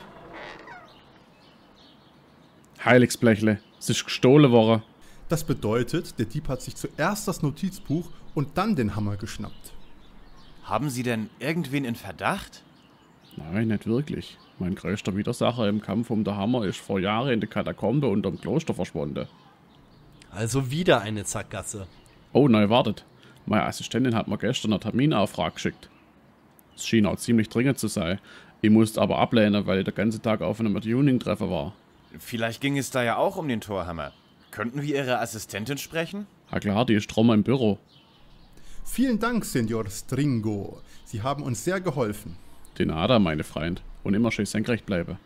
Heiligsblechle, es ist gestohlen worden. Das bedeutet, der Dieb hat sich zuerst das Notizbuch und dann den Hammer geschnappt. Haben Sie denn irgendwen in Verdacht? Nein, nicht wirklich. Mein größter Widersacher im Kampf um den Hammer ist vor Jahren in der Katakombe unterm Kloster verschwunden. Also wieder eine Sackgasse. Oh nein, wartet. Meine Assistentin hat mir gestern eine Terminanfrage geschickt. Es schien auch ziemlich dringend zu sein. Ich musste aber ablehnen, weil ich den ganzen Tag auf einem Tuning-Treffen war. Vielleicht ging es da ja auch um den Torhammer. Könnten wir Ihre Assistentin sprechen? Ja klar, die ist drum im Büro. Vielen Dank, Senor Stringo. Sie haben uns sehr geholfen. De nada, meine Freund. Und immer schön senkrecht bleibe.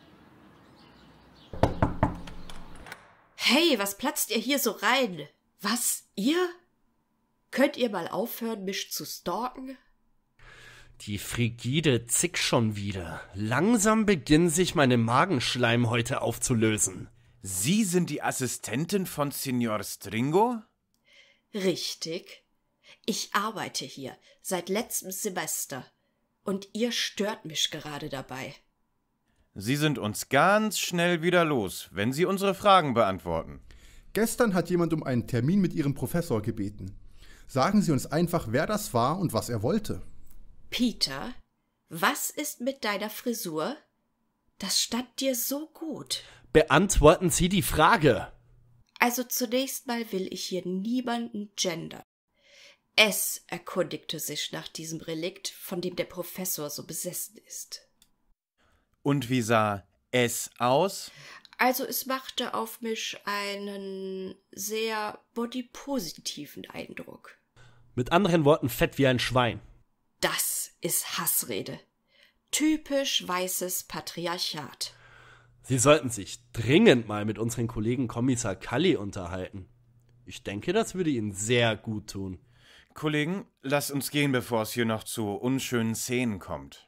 Hey, was platzt ihr hier so rein? Was, ihr? Könnt ihr mal aufhören, mich zu stalken? Die Frigide zickt schon wieder. Langsam beginnen sich meine Magenschleimhäute aufzulösen. Sie sind die Assistentin von Senor Stringo? Richtig. Ich arbeite hier seit letztem Semester und ihr stört mich gerade dabei. Sie sind uns ganz schnell wieder los, wenn Sie unsere Fragen beantworten. Gestern hat jemand um einen Termin mit Ihrem Professor gebeten. Sagen Sie uns einfach, wer das war und was er wollte. Peter, was ist mit deiner Frisur? Das stand dir so gut. Beantworten Sie die Frage. Also zunächst mal will ich hier niemanden gendern. Es erkundigte sich nach diesem Relikt, von dem der Professor so besessen ist. Und wie sah es aus? Also es machte auf mich einen sehr bodypositiven Eindruck. Mit anderen Worten, fett wie ein Schwein. Das ist Hassrede. Typisch weißes Patriarchat. Sie sollten sich dringend mal mit unseren Kollegen Kommissar Cully unterhalten. Ich denke, das würde Ihnen sehr gut tun. Kollegen, lasst uns gehen, bevor es hier noch zu unschönen Szenen kommt.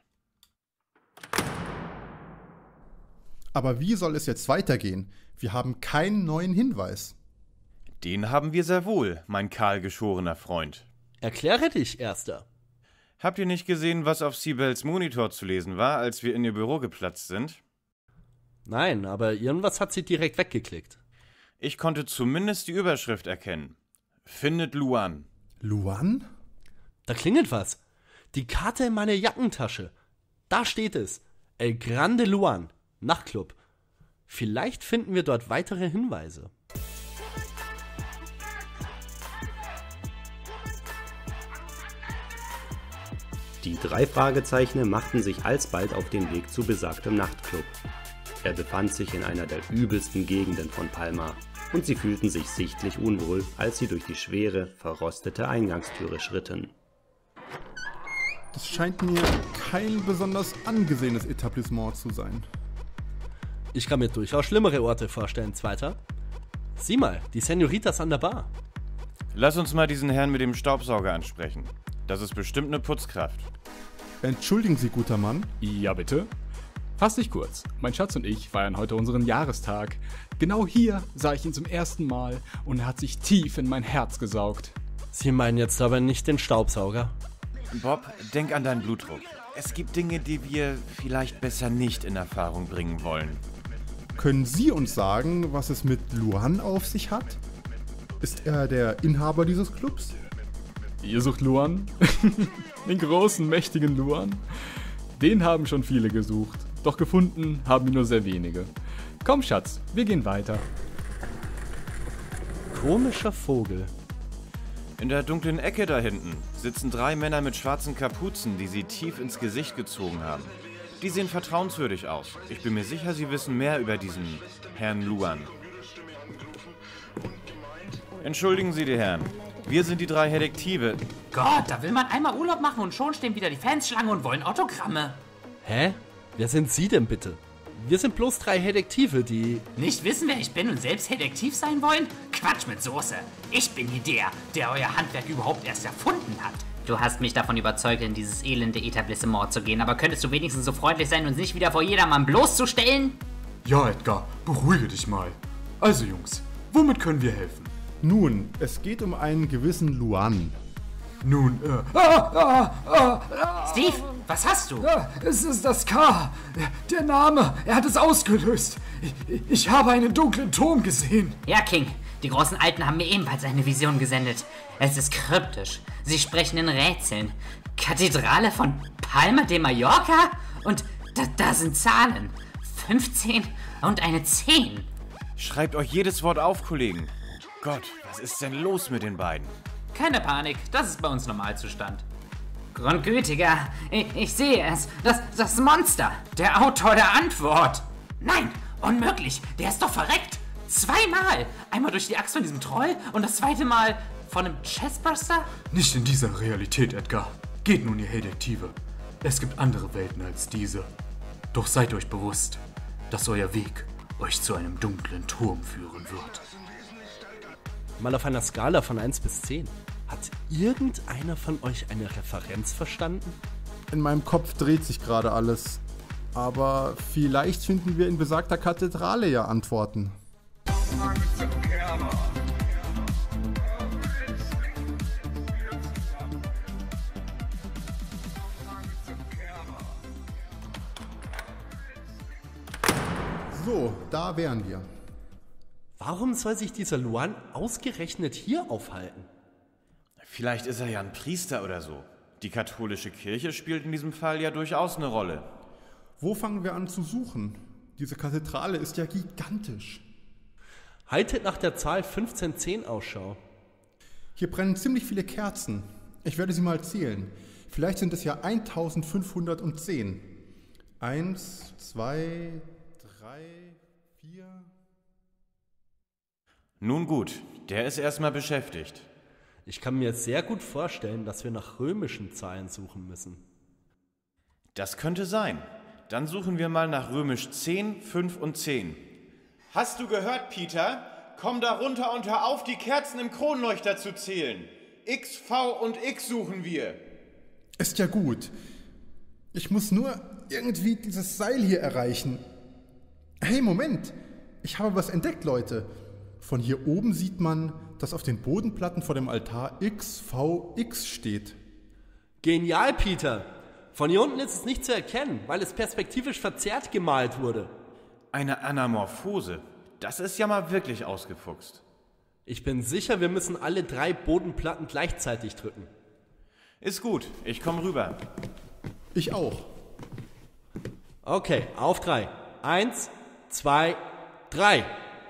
Aber wie soll es jetzt weitergehen? Wir haben keinen neuen Hinweis. Den haben wir sehr wohl, mein kahlgeschorener Freund. Erkläre dich, Erster. Habt ihr nicht gesehen, was auf Sibels Monitor zu lesen war, als wir in ihr Büro geplatzt sind? Nein, aber irgendwas hat sie direkt weggeklickt. Ich konnte zumindest die Überschrift erkennen. Findet Luan. Luan? Da klingelt was. Die Karte in meiner Jackentasche. Da steht es. El Grande Luan. Nachtclub. Vielleicht finden wir dort weitere Hinweise. Die drei Fragezeichen machten sich alsbald auf den Weg zu besagtem Nachtclub. Er befand sich in einer der übelsten Gegenden von Palma und sie fühlten sich sichtlich unwohl, als sie durch die schwere, verrostete Eingangstüre schritten. Das scheint mir kein besonders angesehenes Etablissement zu sein. Ich kann mir durchaus schlimmere Orte vorstellen, Zweiter. Sieh mal, die Senoritas an der Bar. Lass uns mal diesen Herrn mit dem Staubsauger ansprechen. Das ist bestimmt eine Putzkraft. Entschuldigen Sie, guter Mann. Ja, bitte? Fass dich kurz. Mein Schatz und ich feiern heute unseren Jahrestag. Genau hier sah ich ihn zum ersten Mal und er hat sich tief in mein Herz gesaugt. Sie meinen jetzt aber nicht den Staubsauger? Bob, denk an deinen Blutdruck. Es gibt Dinge, die wir vielleicht besser nicht in Erfahrung bringen wollen. Können Sie uns sagen, was es mit Luan auf sich hat? Ist er der Inhaber dieses Clubs? Ihr sucht Luan? Den großen, mächtigen Luan? Den haben schon viele gesucht. Doch gefunden haben ihn nur sehr wenige. Komm, Schatz, wir gehen weiter. Komischer Vogel. In der dunklen Ecke da hinten sitzen drei Männer mit schwarzen Kapuzen, die sie tief ins Gesicht gezogen haben. Die sehen vertrauenswürdig aus. Ich bin mir sicher, sie wissen mehr über diesen Herrn Luan. Entschuldigen Sie, die Herren. Wir sind die drei Detektive. Gott, da will man einmal Urlaub machen und schon stehen wieder die Fans Schlange und wollen Autogramme. Hä? Wer sind Sie denn bitte? Wir sind bloß drei Detektive, die... Nicht wissen, wer ich bin und selbst Detektiv sein wollen? Quatsch mit Soße. Ich bin hier der, der euer Handwerk überhaupt erst erfunden hat. Du hast mich davon überzeugt, in dieses elende Etablissement zu gehen, aber könntest du wenigstens so freundlich sein, uns nicht wieder vor jedermann bloßzustellen? Ja, Edgar, beruhige dich mal. Also Jungs, womit können wir helfen? Nun, es geht um einen gewissen Luan. Nun, äh... Ah, ah, ah, ah, Steve, was hast du? Ah, es ist das K. Der Name, er hat es ausgelöst. Ich, ich habe einen dunklen Turm gesehen. Ja, King, die großen Alten haben mir ebenfalls eine Vision gesendet. Es ist kryptisch. Sie sprechen in Rätseln. Kathedrale von Palma de Mallorca? Und da, da sind Zahlen. fünfzehn und eine zehn. Schreibt euch jedes Wort auf, Kollegen. Gott, was ist denn los mit den beiden? Keine Panik, das ist bei uns Normalzustand. Grundgütiger, ich, ich sehe es. Das, das Monster, der Autor der Antwort. Nein, unmöglich, der ist doch verreckt. Zweimal. Einmal durch die Axt von diesem Troll und das zweite Mal von einem Chestburster? Nicht in dieser Realität, Edgar. Geht nun, ihr Detektive. Es gibt andere Welten als diese. Doch seid euch bewusst, dass euer Weg euch zu einem dunklen Turm führen wird. Mal auf einer Skala von eins bis zehn. Hat irgendeiner von euch eine Referenz verstanden? In meinem Kopf dreht sich gerade alles. Aber vielleicht finden wir in besagter Kathedrale ja Antworten. So, da wären wir. Warum soll sich dieser Luan ausgerechnet hier aufhalten? Vielleicht ist er ja ein Priester oder so. Die katholische Kirche spielt in diesem Fall ja durchaus eine Rolle. Wo fangen wir an zu suchen? Diese Kathedrale ist ja gigantisch. Haltet nach der Zahl fünfzehn zehn Ausschau. Hier brennen ziemlich viele Kerzen. Ich werde sie mal zählen. Vielleicht sind es ja eintausendfünfhundertzehn. Eins, zwei, drei, vier... Nun gut, der ist erstmal beschäftigt. Ich kann mir sehr gut vorstellen, dass wir nach römischen Zahlen suchen müssen. Das könnte sein. Dann suchen wir mal nach römisch zehn, fünf und zehn. Hast du gehört, Peter? Komm da runter und hör auf, die Kerzen im Kronleuchter zu zählen. X, V und X suchen wir. Ist ja gut. Ich muss nur irgendwie dieses Seil hier erreichen. Hey, Moment. Ich habe was entdeckt, Leute. Von hier oben sieht man, dass auf den Bodenplatten vor dem Altar X V X steht. Genial, Peter! Von hier unten ist es nicht zu erkennen, weil es perspektivisch verzerrt gemalt wurde. Eine Anamorphose. Das ist ja mal wirklich ausgefuchst. Ich bin sicher, wir müssen alle drei Bodenplatten gleichzeitig drücken. Ist gut, ich komme rüber. Ich auch. Okay, auf drei. Eins, zwei, drei.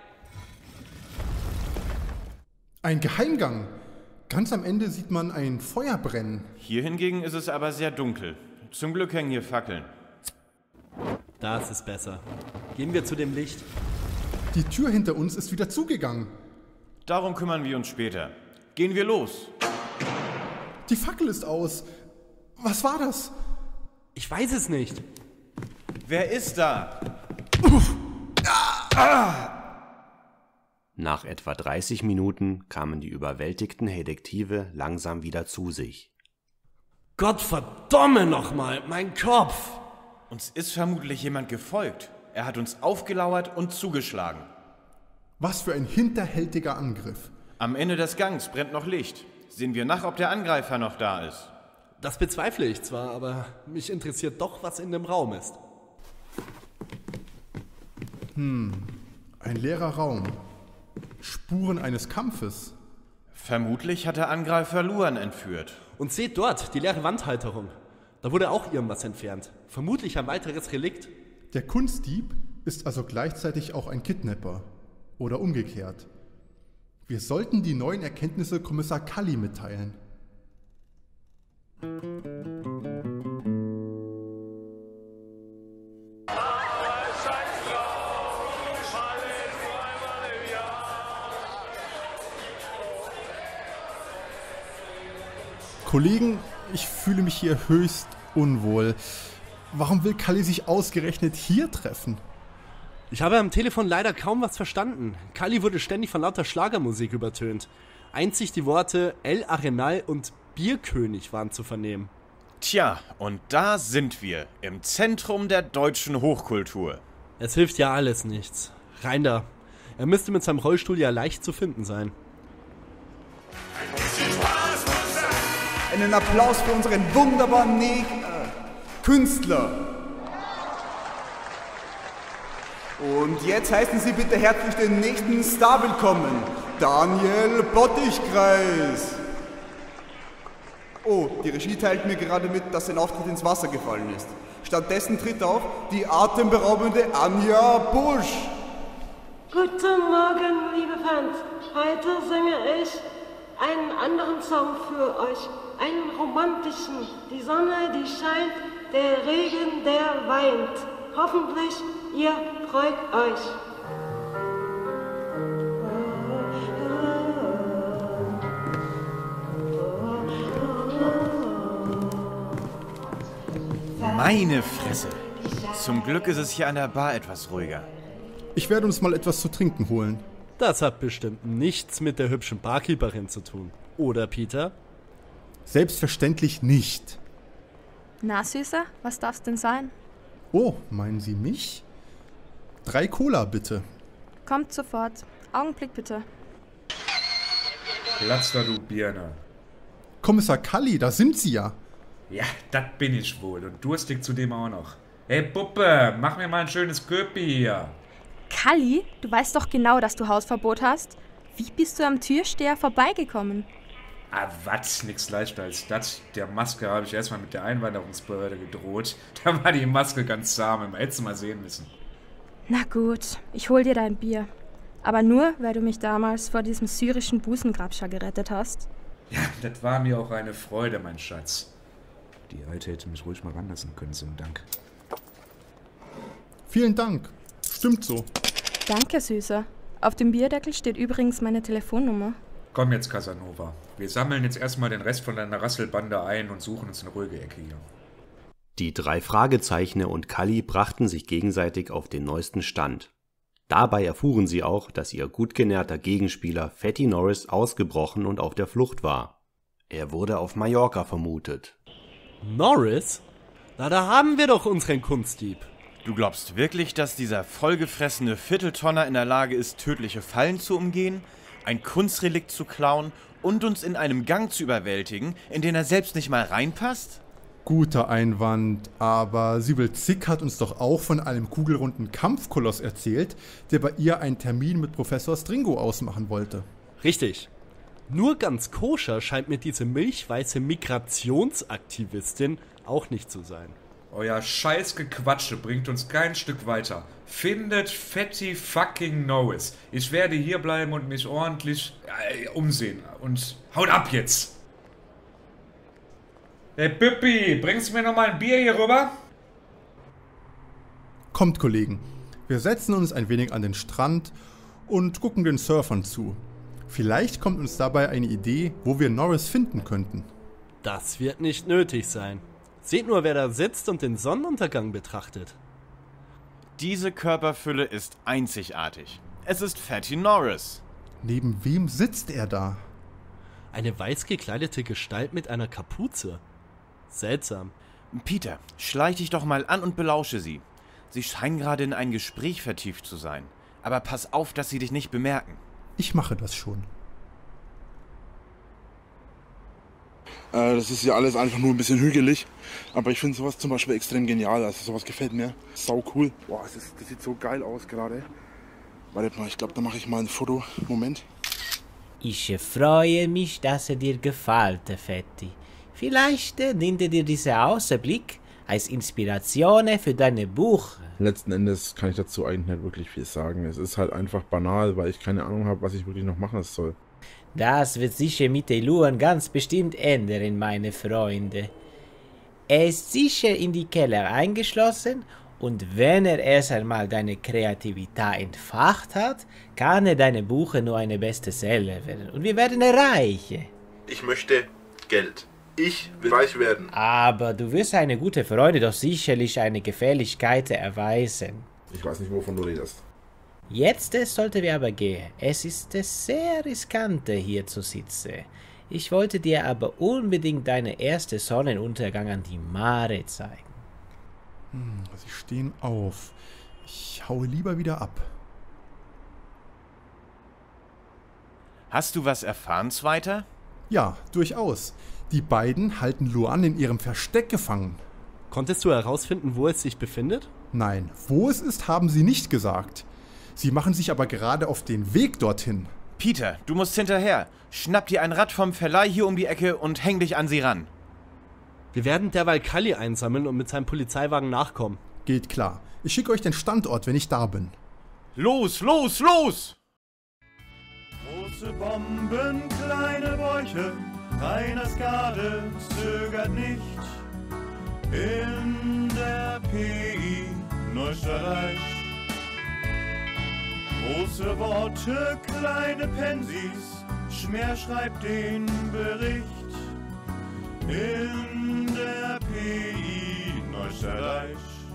Ein Geheimgang. Ganz am Ende sieht man ein Feuer brennen. Hier hingegen ist es aber sehr dunkel. Zum Glück hängen hier Fackeln. Das ist besser. Gehen wir zu dem Licht. Die Tür hinter uns ist wieder zugegangen. Darum kümmern wir uns später. Gehen wir los. Die Fackel ist aus. Was war das? Ich weiß es nicht. Wer ist da? Ah! Nach etwa dreißig Minuten kamen die überwältigten Detektive langsam wieder zu sich. Gott verdomme nochmal, mein Kopf! Uns ist vermutlich jemand gefolgt. Er hat uns aufgelauert und zugeschlagen. Was für ein hinterhältiger Angriff. Am Ende des Gangs brennt noch Licht. Sehen wir nach, ob der Angreifer noch da ist. Das bezweifle ich zwar, aber mich interessiert doch, was in dem Raum ist. Hm, ein leerer Raum. Spuren eines Kampfes. Vermutlich hat der Angreifer Luan entführt. Und seht dort, die leere Wandhalterung. Da wurde auch irgendwas entfernt. Vermutlich ein weiteres Relikt. Der Kunstdieb ist also gleichzeitig auch ein Kidnapper. Oder umgekehrt. Wir sollten die neuen Erkenntnisse Kommissar Cully mitteilen. Kollegen, ich fühle mich hier höchst unwohl. Warum will Cully sich ausgerechnet hier treffen? Ich habe am Telefon leider kaum was verstanden. Cully wurde ständig von lauter Schlagermusik übertönt. Einzig die Worte El Arenal und Bierkönig waren zu vernehmen. Tja, und da sind wir, im Zentrum der deutschen Hochkultur. Es hilft ja alles nichts. Rein da. Er müsste mit seinem Rollstuhl ja leicht zu finden sein. Einen Applaus für unseren wunderbaren ne- äh, Künstler. Und jetzt heißen Sie bitte herzlich den nächsten Star willkommen, Daniel Bottichkreis. Oh, die Regie teilt mir gerade mit, dass sein Auftritt ins Wasser gefallen ist. Stattdessen tritt auf die atemberaubende Anja Busch. Guten Morgen, liebe Fans. Heute singe ich einen anderen Song für euch. Einen romantischen. Die Sonne, die scheint, der Regen, der weint. Hoffentlich, ihr freut euch. Meine Fresse. Zum Glück ist es hier an der Bar etwas ruhiger. Ich werde uns mal etwas zu trinken holen. Das hat bestimmt nichts mit der hübschen Barkeeperin zu tun. Oder, Peter? Selbstverständlich nicht. Na, Süßer, was darf's denn sein? Oh, meinen Sie mich? Drei Cola, bitte. Kommt sofort. Augenblick, bitte. Platz da, du Birne. Kommissar Cully, da sind Sie ja. Ja, das bin ich wohl. Und durstig zudem auch noch. Hey, Puppe, mach mir mal ein schönes Köpi hier. Cully, du weißt doch genau, dass du Hausverbot hast. Wie bist du am Türsteher vorbeigekommen? Ah, was? Nix leichter als das. Der Maske habe ich erstmal mit der Einwanderungsbehörde gedroht. Da war die Maske ganz zahm. Hättest du mal sehen müssen. Na gut, ich hol dir dein Bier. Aber nur, weil du mich damals vor diesem syrischen Busengrabscher gerettet hast. Ja, das war mir auch eine Freude, mein Schatz. Die Alte hätte mich ruhig mal ranlassen können, zum Dank. Vielen Dank. Stimmt so. Danke, Süßer. Auf dem Bierdeckel steht übrigens meine Telefonnummer. Komm jetzt, Casanova. Wir sammeln jetzt erstmal den Rest von deiner Rasselbande ein und suchen uns eine ruhige Ecke hier. Die drei Fragezeichner und Cully brachten sich gegenseitig auf den neuesten Stand. Dabei erfuhren sie auch, dass ihr gut genährter Gegenspieler Fatty Norris ausgebrochen und auf der Flucht war. Er wurde auf Mallorca vermutet. Norris? Na, da haben wir doch unseren Kunstdieb. Du glaubst wirklich, dass dieser vollgefressene Vierteltonner in der Lage ist, tödliche Fallen zu umgehen, ein Kunstrelikt zu klauen und uns in einem Gang zu überwältigen, in den er selbst nicht mal reinpasst? Guter Einwand, aber Sybil Zick hat uns doch auch von einem kugelrunden Kampfkoloss erzählt, der bei ihr einen Termin mit Professor Stringo ausmachen wollte. Richtig. Nur ganz koscher scheint mir diese milchweiße Migrationsaktivistin auch nicht zu sein. Euer Scheißgequatsche bringt uns kein Stück weiter. Findet Fatty fucking Norris. Ich werde hier bleiben und mich ordentlich äh, umsehen. Und haut ab jetzt! Hey Pippi, bringst du mir noch mal ein Bier hier rüber? Kommt, Kollegen. Wir setzen uns ein wenig an den Strand und gucken den Surfern zu. Vielleicht kommt uns dabei eine Idee, wo wir Norris finden könnten. Das wird nicht nötig sein. Seht nur, wer da sitzt und den Sonnenuntergang betrachtet. Diese Körperfülle ist einzigartig. Es ist Fatty Norris. Neben wem sitzt er da? Eine weiß gekleidete Gestalt mit einer Kapuze. Seltsam. Peter, schleich dich doch mal an und belausche sie. Sie scheinen gerade in ein Gespräch vertieft zu sein. Aber pass auf, dass sie dich nicht bemerken. Ich mache das schon. Äh, das ist ja alles einfach nur ein bisschen hügelig. Aber ich finde sowas zum Beispiel extrem genial. Also sowas gefällt mir. Sau cool. Boah, das, ist, das sieht so geil aus gerade. Warte mal, ich glaube, da mache ich mal ein Foto. Moment. Ich freue mich, dass er dir gefällt, Fetti. Vielleicht äh, diente dir dieser Außenblick als Inspiration für dein Buch. Letzten Endes kann ich dazu eigentlich nicht wirklich viel sagen. Es ist halt einfach banal, weil ich keine Ahnung habe, was ich wirklich noch machen soll. Das wird sicher mit den Luren ganz bestimmt ändern, meine Freunde. Er ist sicher in die Keller eingeschlossen und wenn er erst einmal deine Kreativität entfacht hat, kann er deine Buche nur eine Bestseller werden und wir werden reich. Ich möchte Geld. Ich will reich werden. Aber du wirst eine gute Freunde doch sicherlich eine Gefälligkeit erweisen. Ich weiß nicht, wovon du redest. Jetzt sollten wir aber gehen. Es ist sehr riskant, hier zu sitzen. Ich wollte dir aber unbedingt deinen ersten Sonnenuntergang an die Mare zeigen. Hm, sie stehen auf. Ich haue lieber wieder ab. Hast du was erfahren, Zweiter? Ja, durchaus. Die beiden halten Luan in ihrem Versteck gefangen. Konntest du herausfinden, wo es sich befindet? Nein, wo es ist, haben sie nicht gesagt. Sie machen sich aber gerade auf den Weg dorthin. Peter, du musst hinterher. Schnapp dir ein Rad vom Verleih hier um die Ecke und häng dich an sie ran. Wir werden derweil Kalli einsammeln und mit seinem Polizeiwagen nachkommen. Geht klar. Ich schicke euch den Standort, wenn ich da bin. Los, los, los! Große Bomben, kleine Bäuche, Reiners Garde zögert nicht. In der P I Neustadt. Große Worte, kleine Pensis, Schmer schreibt den Bericht. In der P I Neustadt.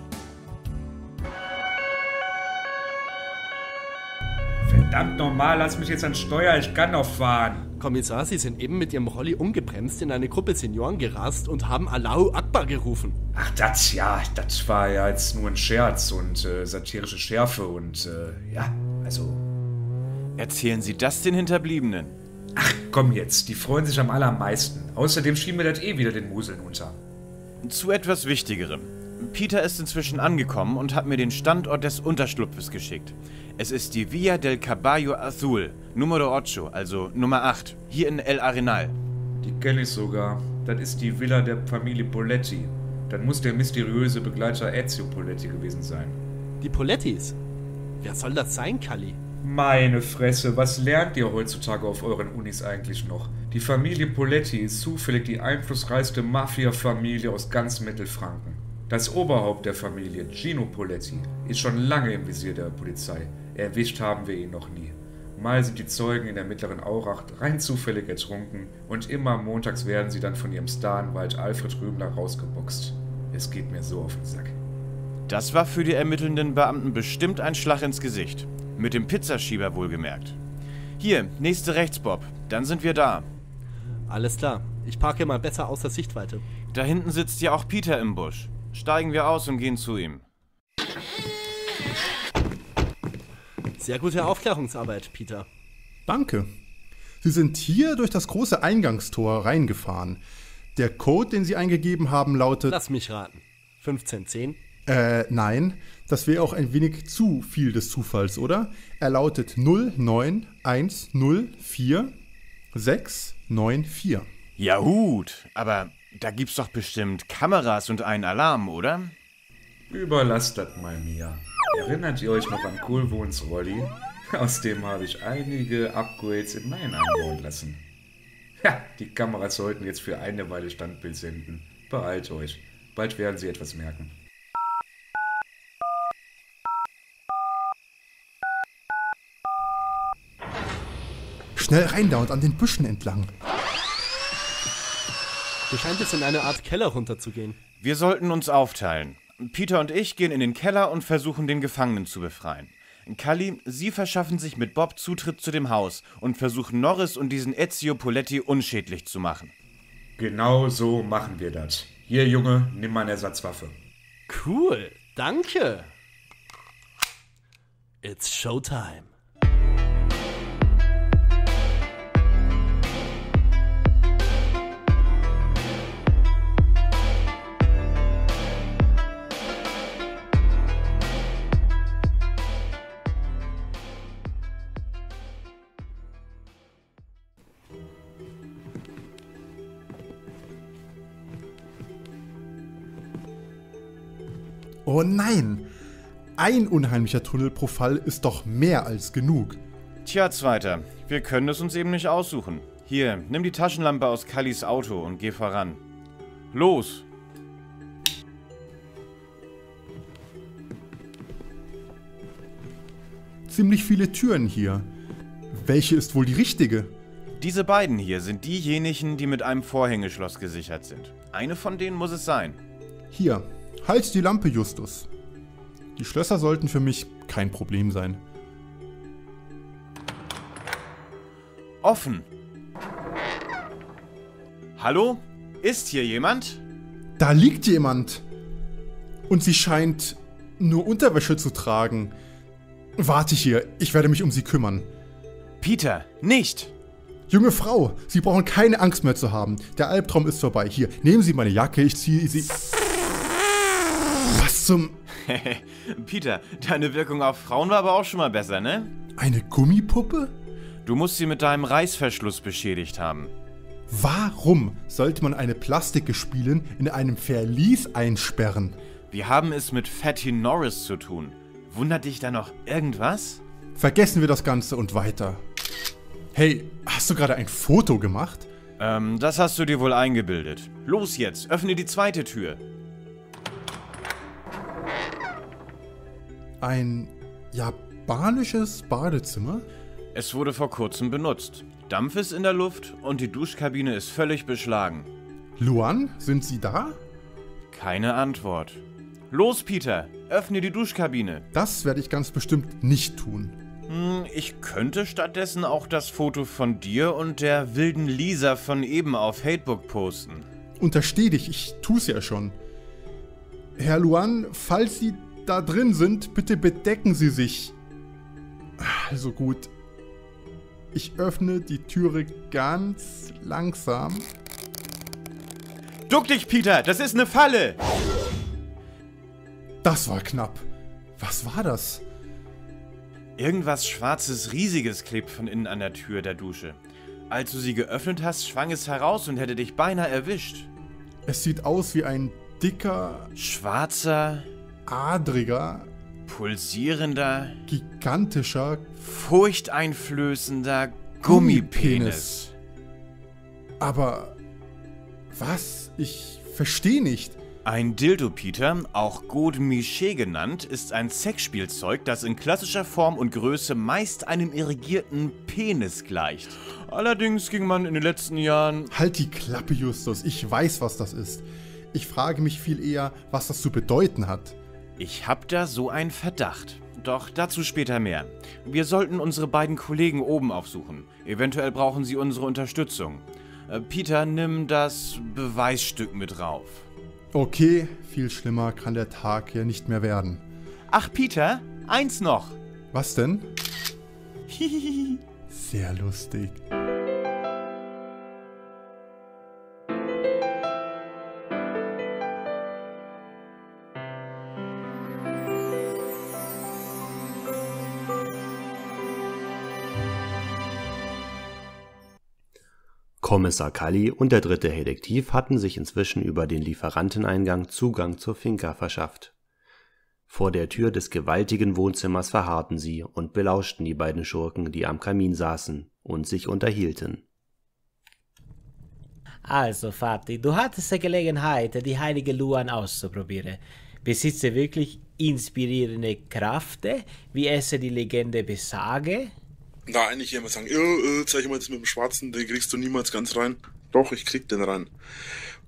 Verdammt normal, lass mich jetzt an Steuer, ich kann noch fahren. Kommissar, Sie sind eben mit Ihrem Rolli umgebremst, in eine Gruppe Senioren gerast und haben Allahu Akbar gerufen. Ach, das ja, das war ja jetzt nur ein Scherz und äh, satirische Schärfe und äh, ja, also... Erzählen Sie das den Hinterbliebenen? Ach, komm jetzt, die freuen sich am allermeisten. Außerdem schieben wir das eh wieder den Museln unter. Zu etwas Wichtigerem. Peter ist inzwischen angekommen und hat mir den Standort des Unterschlupfes geschickt. Es ist die Villa del Caballo Azul, Numero ocho, also Nummer acht, hier in El Arenal. Die kenne ich sogar. Das ist die Villa der Familie Poletti. Dann muss der mysteriöse Begleiter Ezio Poletti gewesen sein. Die Polettis? Wer soll das sein, Kalli? Meine Fresse, was lernt ihr heutzutage auf euren Unis eigentlich noch? Die Familie Poletti ist zufällig die einflussreichste Mafia-Familie aus ganz Mittelfranken. Das Oberhaupt der Familie, Gino Poletti, ist schon lange im Visier der Polizei. Erwischt haben wir ihn noch nie. Mal sind die Zeugen in der mittleren Auracht rein zufällig ertrunken und immer montags werden sie dann von ihrem Staranwalt Alfred Röbler rausgeboxt. Es geht mir so auf den Sack. Das war für die ermittelnden Beamten bestimmt ein Schlag ins Gesicht. Mit dem Pizzaschieber wohlgemerkt. Hier, nächste rechts, Bob. Dann sind wir da. Alles klar. Ich parke mal besser außer Sichtweite. Da hinten sitzt ja auch Peter im Busch. Steigen wir aus und gehen zu ihm. Sehr gute Aufklärungsarbeit, Peter. Danke. Sie sind hier durch das große Eingangstor reingefahren. Der Code, den Sie eingegeben haben, lautet... Lass mich raten. fünfzehn zehn? Äh, nein. Das wäre auch ein wenig zu viel des Zufalls, oder? Er lautet null neun eins null vier sechs neun vier. Ja gut, aber da gibt's doch bestimmt Kameras und einen Alarm, oder? Überlasst das mal mir. Erinnert ihr euch noch an Kohlwohns Rolli? Aus dem habe ich einige Upgrades in meinen einbauen lassen. Ja, die Kameras sollten jetzt für eine Weile Standbild senden. Beeilt euch, bald werden sie etwas merken. Schnell rein da und an den Büschen entlang. Du scheint es in eine Art Keller runterzugehen. Wir sollten uns aufteilen. Peter und ich gehen in den Keller und versuchen, den Gefangenen zu befreien. Cully, Sie verschaffen sich mit Bob Zutritt zu dem Haus und versuchen Norris und diesen Ezio Poletti unschädlich zu machen. Genau so machen wir das. Hier, Junge, nimm mal eine Ersatzwaffe. Cool, danke. It's Showtime. Oh nein! Ein unheimlicher Tunnel pro Fall ist doch mehr als genug. Tja, Zweiter, wir können es uns eben nicht aussuchen. Hier, nimm die Taschenlampe aus Cullys Auto und geh voran. Los! Ziemlich viele Türen hier. Welche ist wohl die richtige? Diese beiden hier sind diejenigen, die mit einem Vorhängeschloss gesichert sind. Eine von denen muss es sein. Hier, halt die Lampe, Justus. Die Schlösser sollten für mich kein Problem sein. Offen. Hallo? Ist hier jemand? Da liegt jemand. Und sie scheint nur Unterwäsche zu tragen. Warte hier, ich werde mich um sie kümmern. Peter, nicht! Junge Frau, Sie brauchen keine Angst mehr zu haben. Der Albtraum ist vorbei. Hier, nehmen Sie meine Jacke, ich ziehe sie... Was zum... Peter, deine Wirkung auf Frauen war aber auch schon mal besser, ne? Eine Gummipuppe? Du musst sie mit deinem Reißverschluss beschädigt haben. Warum sollte man eine Plastikgespielin in einem Verlies einsperren? Wir haben es mit Fatty Norris zu tun. Wundert dich da noch irgendwas? Vergessen wir das Ganze und weiter. Hey, hast du gerade ein Foto gemacht? Ähm, das hast du dir wohl eingebildet. Los jetzt, öffne die zweite Tür. Ein japanisches Badezimmer? Es wurde vor kurzem benutzt. Dampf ist in der Luft und die Duschkabine ist völlig beschlagen. Luan, sind Sie da? Keine Antwort. Los, Peter, öffne die Duschkabine. Das werde ich ganz bestimmt nicht tun. Hm, ich könnte stattdessen auch das Foto von dir und der wilden Lisa von eben auf Hatebook posten. Untersteh dich, ich tu's ja schon. Herr Luan, falls Sie da drin sind, bitte bedecken Sie sich. Also gut. Ich öffne die Türe ganz langsam. Duck dich, Peter, das ist eine Falle! Das war knapp. Was war das? Irgendwas Schwarzes, Riesiges klebt von innen an der Tür der Dusche. Als du sie geöffnet hast, schwang es heraus und hätte dich beinahe erwischt. Es sieht aus wie ein dicker, schwarzer, adriger, pulsierender, gigantischer, furchteinflößender Gummipenis. Aber was? Ich verstehe nicht. Ein Dildo, Peter, auch God Miché genannt, ist ein Sexspielzeug, das in klassischer Form und Größe meist einem irrigierten Penis gleicht. Allerdings ging man in den letzten Jahren... Halt die Klappe, Justus, ich weiß, was das ist. Ich frage mich viel eher, was das zu bedeuten hat. Ich hab da so einen Verdacht. Doch dazu später mehr. Wir sollten unsere beiden Kollegen oben aufsuchen. Eventuell brauchen sie unsere Unterstützung. Äh, Peter, nimm das Beweisstück mit rauf. Okay, viel schlimmer kann der Tag ja nicht mehr werden. Ach, Peter, eins noch. Was denn? Sehr lustig. Kommissar Cully und der dritte Detektiv hatten sich inzwischen über den Lieferanteneingang Zugang zur Finca verschafft. Vor der Tür des gewaltigen Wohnzimmers verharrten sie und belauschten die beiden Schurken, die am Kamin saßen und sich unterhielten. Also, Vati, du hattest die Gelegenheit, die heilige Luan auszuprobieren. Besitzt sie wirklich inspirierende Kraft, wie es die Legende besage? Da eigentlich jemand sagen, ja, äh, zeig mal das mit dem Schwarzen, den kriegst du niemals ganz rein. Doch, ich krieg den rein.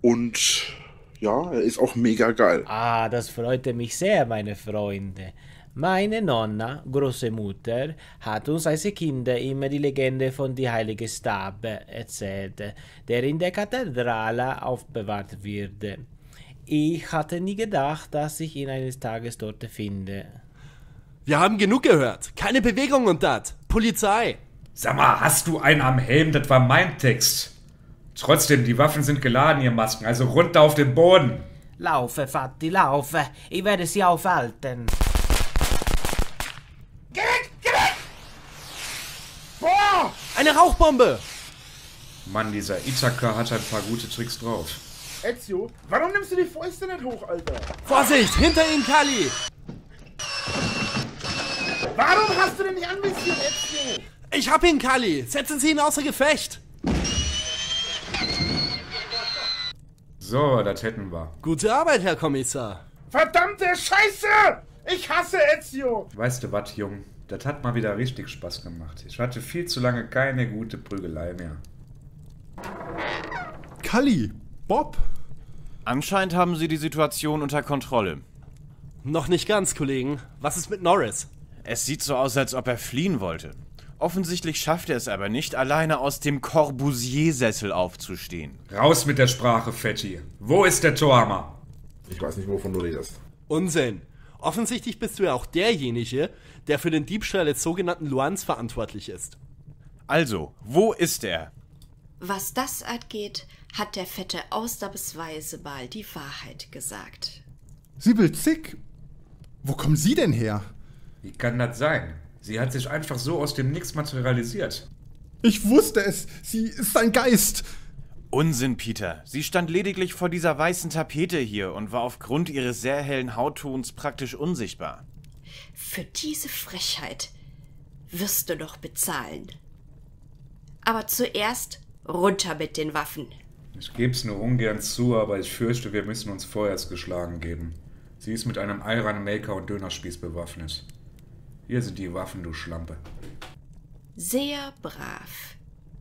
Und ja, er ist auch mega geil. Ah, das freute mich sehr, meine Freunde. Meine Nonna, Großmutter, hat uns als Kinder immer die Legende von die heilige Stab erzählt, der in der Kathedrale aufbewahrt wird. Ich hatte nie gedacht, dass ich ihn eines Tages dort finde. Wir haben genug gehört. Keine Bewegung und dat. Polizei. Sag mal, hast du einen am Helm? Das war mein Text. Trotzdem, die Waffen sind geladen, ihr Masken, also runter auf den Boden. Laufe, Fatti, laufe. Ich werde sie aufhalten. Geh weg, geh weg! Boah! Eine Rauchbombe! Mann, dieser Ithaka hat ein paar gute Tricks drauf. Ezio, warum nimmst du die Fäuste nicht hoch, Alter? Vorsicht, hinter ihm, Kali! Warum hast du denn nicht anvisiert, Ezio? Ich hab ihn, Kali! Setzen Sie ihn außer Gefecht! So, das hätten wir. Gute Arbeit, Herr Kommissar. Verdammte Scheiße! Ich hasse Ezio! Weißt du was, Jung? Das hat mal wieder richtig Spaß gemacht. Ich hatte viel zu lange keine gute Prügelei mehr. Kali, Bob? Anscheinend haben Sie die Situation unter Kontrolle. Noch nicht ganz, Kollegen. Was ist mit Norris? Es sieht so aus, als ob er fliehen wollte. Offensichtlich schafft er es aber nicht, alleine aus dem Corbusier-Sessel aufzustehen. Raus mit der Sprache, Fetti. Wo ist der Torhammer? Ich weiß nicht, wovon du redest. Unsinn. Offensichtlich bist du ja auch derjenige, der für den Diebstahl des sogenannten Luans verantwortlich ist. Also, wo ist er? Was das angeht, hat der Fette ausnahmsweise mal die Wahrheit gesagt. Sibyl Zick? Wo kommen Sie denn her? Wie kann das sein? Sie hat sich einfach so aus dem Nix materialisiert. Ich wusste es. Sie ist ein Geist. Unsinn, Peter. Sie stand lediglich vor dieser weißen Tapete hier und war aufgrund ihres sehr hellen Hauttons praktisch unsichtbar. Für diese Frechheit wirst du noch bezahlen. Aber zuerst runter mit den Waffen. Ich geb's nur ungern zu, aber ich fürchte, wir müssen uns vorerst geschlagen geben. Sie ist mit einem Iron Maker und Dönerspieß bewaffnet. Hier sind die Waffen, du Schlampe. Sehr brav.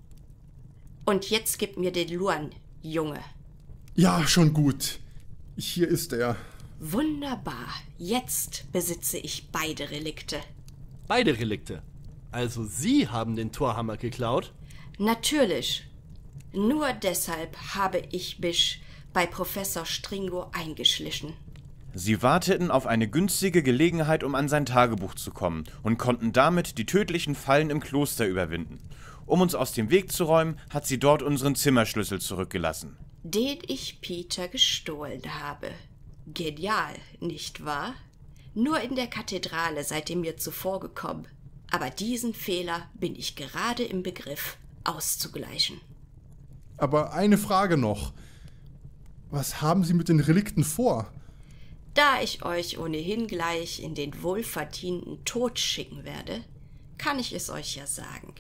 Und jetzt gib mir den Luan, Junge. Ja, schon gut. Hier ist er. Wunderbar. Jetzt besitze ich beide Relikte. Beide Relikte? Also Sie haben den Torhammer geklaut? Natürlich. Nur deshalb habe ich mich bei Professor Stringo eingeschlichen. Sie warteten auf eine günstige Gelegenheit, um an sein Tagebuch zu kommen und konnten damit die tödlichen Fallen im Kloster überwinden. Um uns aus dem Weg zu räumen, hat sie dort unseren Zimmerschlüssel zurückgelassen. Den ich Peter gestohlen habe. Genial, nicht wahr? Nur in der Kathedrale seid ihr mir zuvor gekommen. Aber diesen Fehler bin ich gerade im Begriff auszugleichen. Aber eine Frage noch. Was haben Sie mit den Relikten vor? Da ich euch ohnehin gleich in den wohlverdienten Tod schicken werde, kann ich es euch ja sagen.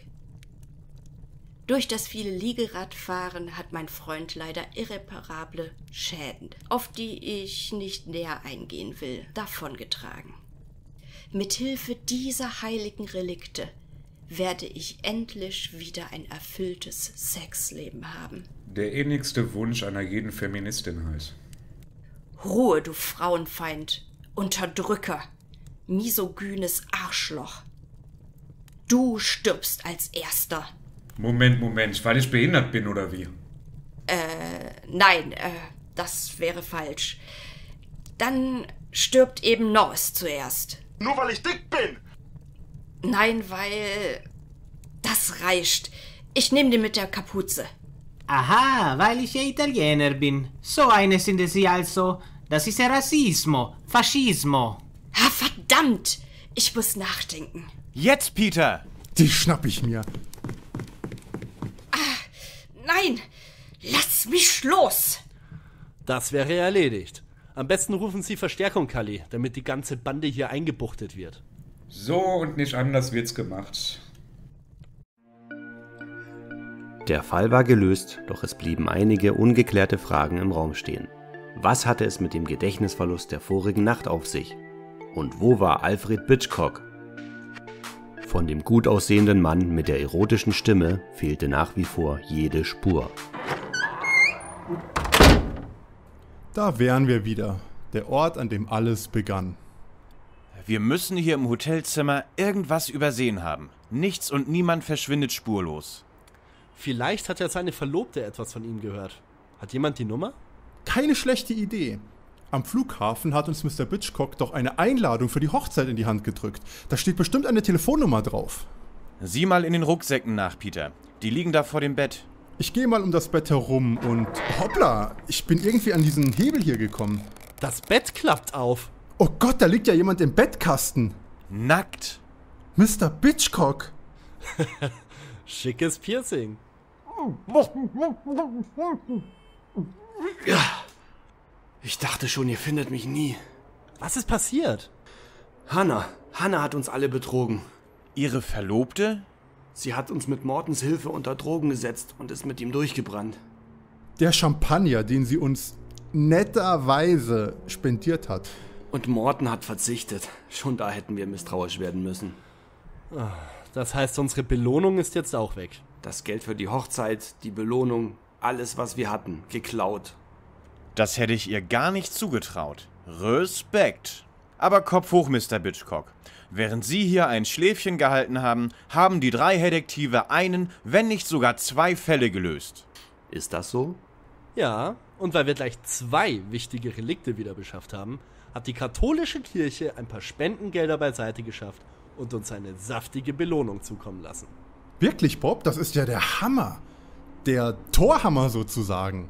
Durch das viele Liegeradfahren hat mein Freund leider irreparable Schäden, auf die ich nicht näher eingehen will, davongetragen. Mithilfe dieser heiligen Relikte werde ich endlich wieder ein erfülltes Sexleben haben. Der innigste Wunsch einer jeden Feministin halt. Ruhe, du Frauenfeind, Unterdrücker, misogynes Arschloch. Du stirbst als Erster. Moment, Moment, weil ich behindert bin, oder wie? Äh, nein, äh, das wäre falsch. Dann stirbt eben Norris zuerst. Nur weil ich dick bin! Nein, weil... Das reicht. Ich nehme den mit der Kapuze. Aha, weil ich ja Italiener bin. So eine sind Sie also. Das ist ja Rassismo, Faschismo. Ah, verdammt! Ich muss nachdenken. Jetzt, Peter! Die schnapp ich mir. Ah, nein! Lass mich los! Das wäre erledigt. Am besten rufen Sie Verstärkung, Kali, damit die ganze Bande hier eingebuchtet wird. So und nicht anders wird's gemacht. Der Fall war gelöst, doch es blieben einige ungeklärte Fragen im Raum stehen. Was hatte es mit dem Gedächtnisverlust der vorigen Nacht auf sich? Und wo war Alfred Hitchcock? Von dem gut aussehenden Mann mit der erotischen Stimme fehlte nach wie vor jede Spur. Da wären wir wieder. Der Ort, an dem alles begann. Wir müssen hier im Hotelzimmer irgendwas übersehen haben. Nichts und niemand verschwindet spurlos. Vielleicht hat ja seine Verlobte etwas von ihm gehört. Hat jemand die Nummer? Keine schlechte Idee. Am Flughafen hat uns Mister Bitchcock doch eine Einladung für die Hochzeit in die Hand gedrückt. Da steht bestimmt eine Telefonnummer drauf. Sieh mal in den Rucksäcken nach, Peter. Die liegen da vor dem Bett. Ich gehe mal um das Bett herum und hoppla, ich bin irgendwie an diesen Hebel hier gekommen. Das Bett klappt auf. Oh Gott, da liegt ja jemand im Bettkasten. Nackt. Mister Bitchcock. Schickes Piercing. Ja. Ich dachte schon, ihr findet mich nie. Was ist passiert? Hannah. Hannah hat uns alle betrogen. Ihre Verlobte? Sie hat uns mit Mortens Hilfe unter Drogen gesetzt und ist mit ihm durchgebrannt. Der Champagner, den sie uns netterweise spendiert hat. Und Morten hat verzichtet. Schon da hätten wir misstrauisch werden müssen. Das heißt, unsere Belohnung ist jetzt auch weg. Das Geld für die Hochzeit, die Belohnung, alles, was wir hatten, geklaut. Das hätte ich ihr gar nicht zugetraut. Respekt. Aber Kopf hoch, Mister Bitchcock. Während Sie hier ein Schläfchen gehalten haben, haben die drei Detektive einen, wenn nicht sogar zwei Fälle gelöst. Ist das so? Ja, und weil wir gleich zwei wichtige Relikte wieder beschafft haben, hat die katholische Kirche ein paar Spendengelder beiseite geschafft und uns eine saftige Belohnung zukommen lassen. Wirklich, Bob? Das ist ja der Hammer. Der Torhammer sozusagen.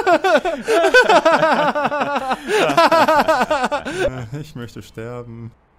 Ich möchte sterben.